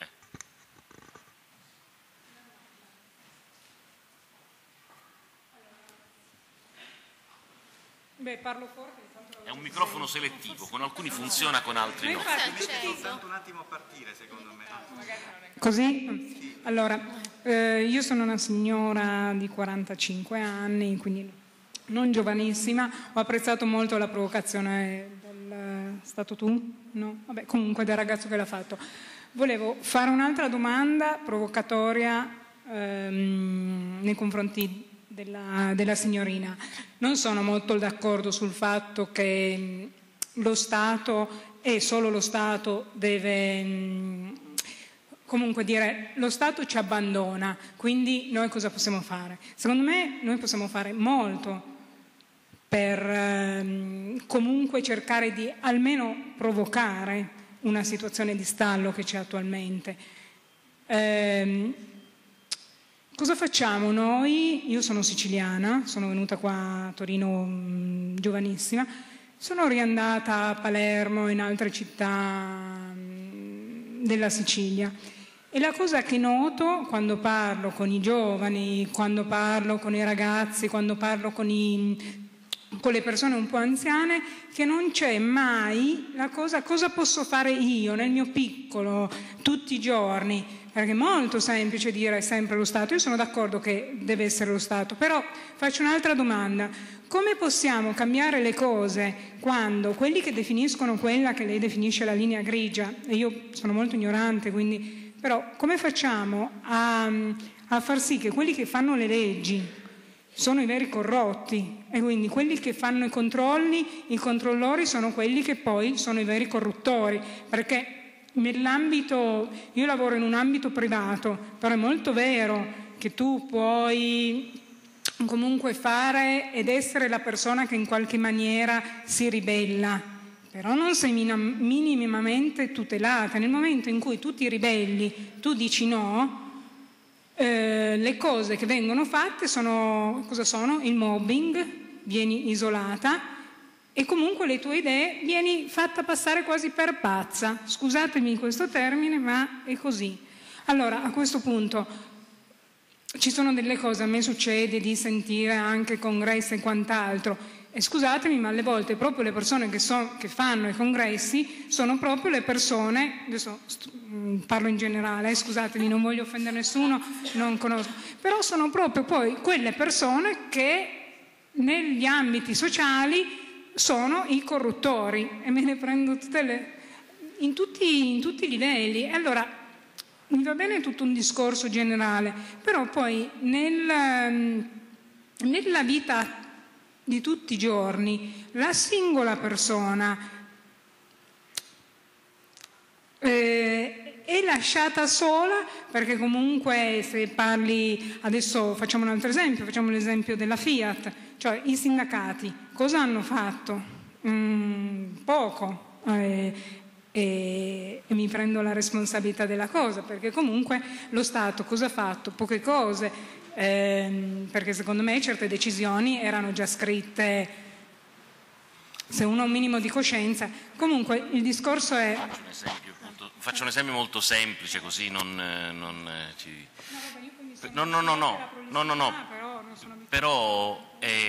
Speaker 5: Beh, parlo forte.
Speaker 3: È un microfono selettivo, con alcuni funziona, con altri no.
Speaker 1: Soltanto un attimo a partire, secondo me.
Speaker 5: Così? Allora, io sono una signora di 45 anni, quindi non giovanissima. Ho apprezzato molto la provocazione del... Stato tu? No? Vabbè, comunque del ragazzo che l'ha fatto. Volevo fare un'altra domanda provocatoria nei confronti della signorina. Non sono molto d'accordo sul fatto che lo Stato e solo lo Stato deve comunque dire lo Stato ci abbandona, quindi noi cosa possiamo fare? Secondo me noi possiamo fare molto per comunque cercare di almeno provocare una situazione di stallo che c'è attualmente. Cosa facciamo noi? Io sono siciliana, sono venuta qua a Torino giovanissima, sono riandata a Palermo e in altre città della Sicilia e la cosa che noto quando parlo con i giovani, quando parlo con i ragazzi, quando parlo con le persone un po' anziane, che non c'è mai la cosa posso fare io nel mio piccolo tutti i giorni. Perché è molto semplice dire sempre lo Stato, io sono d'accordo che deve essere lo Stato, però faccio un'altra domanda, come possiamo cambiare le cose quando quelli che definiscono quella che lei definisce la linea grigia, e io sono molto ignorante, quindi, però come facciamo a far sì che quelli che fanno le leggi sono i veri corrotti e quindi quelli che fanno i controllori sono quelli che poi sono i veri corruttori, perché io lavoro in un ambito privato, però è molto vero che tu puoi comunque fare ed essere la persona che in qualche maniera si ribella, però non sei minimamente tutelata. Nel momento in cui tu ti ribelli, tu dici no, le cose che vengono fatte cosa sono? Il mobbing, vieni isolata, e comunque le tue idee vieni fatta passare quasi per pazza. Scusatemi questo termine, ma è così. Allora, a questo punto, ci sono delle cose, a me succede di sentire anche congressi e quant'altro, e scusatemi, ma alle volte proprio le persone che fanno i congressi sono proprio le persone, adesso parlo in generale, scusatemi, non voglio offendere nessuno, non conosco, però sono proprio poi quelle persone che negli ambiti sociali sono i corruttori, e me ne prendo in tutti i livelli. E allora mi va bene tutto un discorso generale, però poi nella vita di tutti i giorni la singola persona è lasciata sola, perché comunque se parli, adesso facciamo un altro esempio, facciamo l'esempio della Fiat, cioè i sindacati cosa hanno fatto? Poco, e mi prendo la responsabilità della cosa, perché comunque lo Stato cosa ha fatto? Poche cose, perché secondo me certe decisioni erano già scritte, se uno ha un minimo di coscienza. Comunque il discorso è...
Speaker 3: Faccio un esempio molto semplice, così non ci... No, però è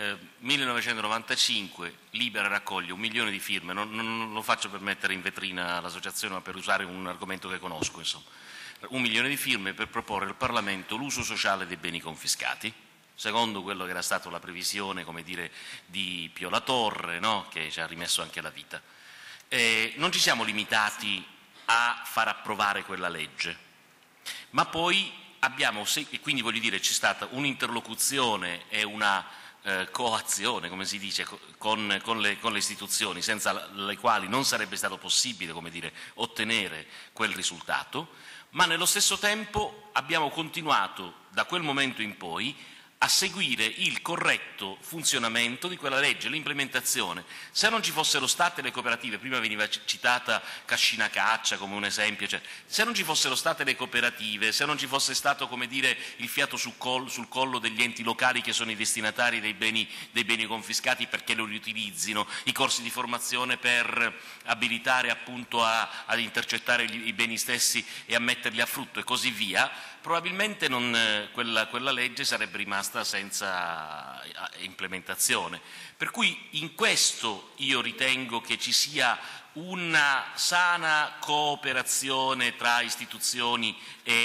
Speaker 3: 1995, Libera raccoglie 1 milione di firme, non lo faccio per mettere in vetrina l'associazione, ma per usare un argomento che conosco, insomma. 1 milione di firme per proporre al Parlamento l'uso sociale dei beni confiscati, secondo quello che era stata la previsione, come dire, di Pio La Torre, no? Che ci ha rimesso anche la vita. Non ci siamo limitati a far approvare quella legge, ma poi abbiamo, e quindi voglio dire, c'è stata un'interlocuzione e una coazione, come si dice, con le istituzioni, senza le quali non sarebbe stato possibile, come dire, ottenere quel risultato, ma nello stesso tempo abbiamo continuato da quel momento in poi a seguire il corretto funzionamento di quella legge, l'implementazione. Se non ci fossero state le cooperative, prima veniva citata Cascina Caccia come un esempio, cioè, se non ci fossero state le cooperative, se non ci fosse stato, come dire, il fiato sul collo degli enti locali che sono i destinatari dei beni confiscati perché lo riutilizzino, i corsi di formazione per abilitare appunto ad intercettare i beni stessi e a metterli a frutto e così via, probabilmente quella legge sarebbe rimasta senza implementazione. Per cui in questo io ritengo che ci sia una sana cooperazione tra istituzioni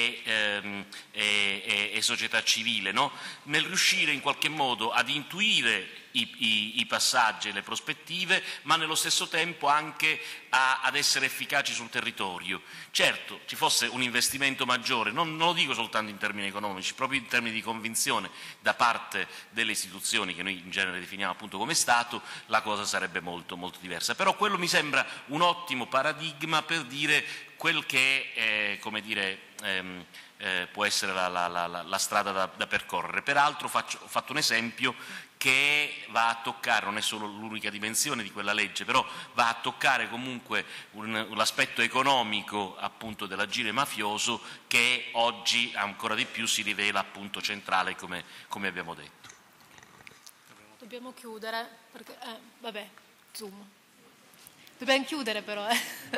Speaker 3: e società civile, no? Nel riuscire in qualche modo ad intuire i passaggi e le prospettive, ma nello stesso tempo anche ad essere efficaci sul territorio. Certo, ci fosse un investimento maggiore, non lo dico soltanto in termini economici, proprio in termini di convinzione da parte delle istituzioni che noi in genere definiamo appunto come Stato, la cosa sarebbe molto, molto diversa. Però quello mi sembra un ottimo paradigma per dire quel che è, come dire, può essere la strada da percorrere. Peraltro ho fatto un esempio che va a toccare, non è solo l'unica dimensione di quella legge, però va a toccare comunque l'aspetto economico appunto dell'agire mafioso che oggi ancora di più si rivela appunto centrale come abbiamo detto.
Speaker 2: Dobbiamo chiudere perché vabbè, zoom. Dobbiamo chiudere però.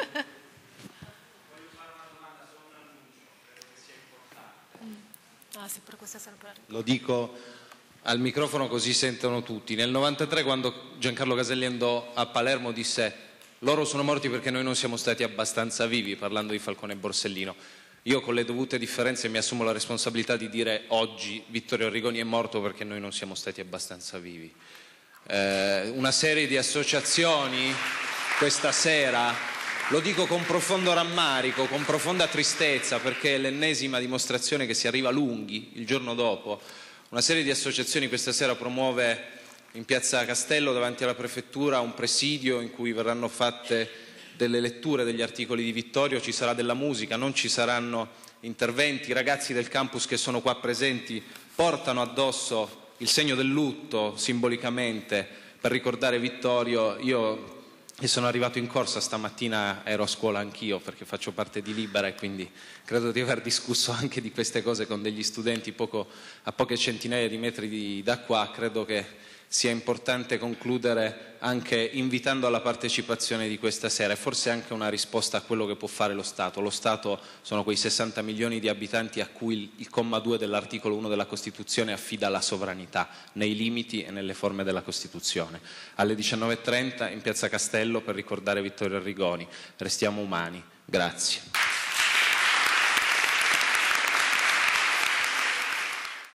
Speaker 2: Ah, sì, per questa sera.
Speaker 6: Lo dico al microfono così sentono tutti. Nel 93, quando Giancarlo Caselli andò a Palermo, disse: loro sono morti perché noi non siamo stati abbastanza vivi, parlando di Falcone e Borsellino. Io, con le dovute differenze, mi assumo la responsabilità di dire oggi Vittorio Arrigoni è morto perché noi non siamo stati abbastanza vivi. Una serie di associazioni questa sera, lo dico con profondo rammarico, con profonda tristezza, perché è l'ennesima dimostrazione che si arriva lunghi il giorno dopo. Una serie di associazioni questa sera promuove in piazza Castello davanti alla prefettura un presidio in cui verranno fatte delle letture degli articoli di Vittorio, ci sarà della musica, non ci saranno interventi. I ragazzi del campus che sono qua presenti portano addosso il segno del lutto simbolicamente per ricordare Vittorio. Io sono arrivato in corsa stamattina, ero a scuola anch'io perché faccio parte di Libera e quindi credo di aver discusso anche di queste cose con degli studenti a poche centinaia di metri da qua. Credo che sia importante concludere anche invitando alla partecipazione di questa sera e forse anche una risposta a quello che può fare lo Stato. Lo Stato sono quei 60 milioni di abitanti a cui il comma 2 dell'articolo 1 della Costituzione affida la sovranità nei limiti e nelle forme della Costituzione. Alle 19:30 in piazza Castello per ricordare Vittorio Arrigoni. Restiamo umani. Grazie.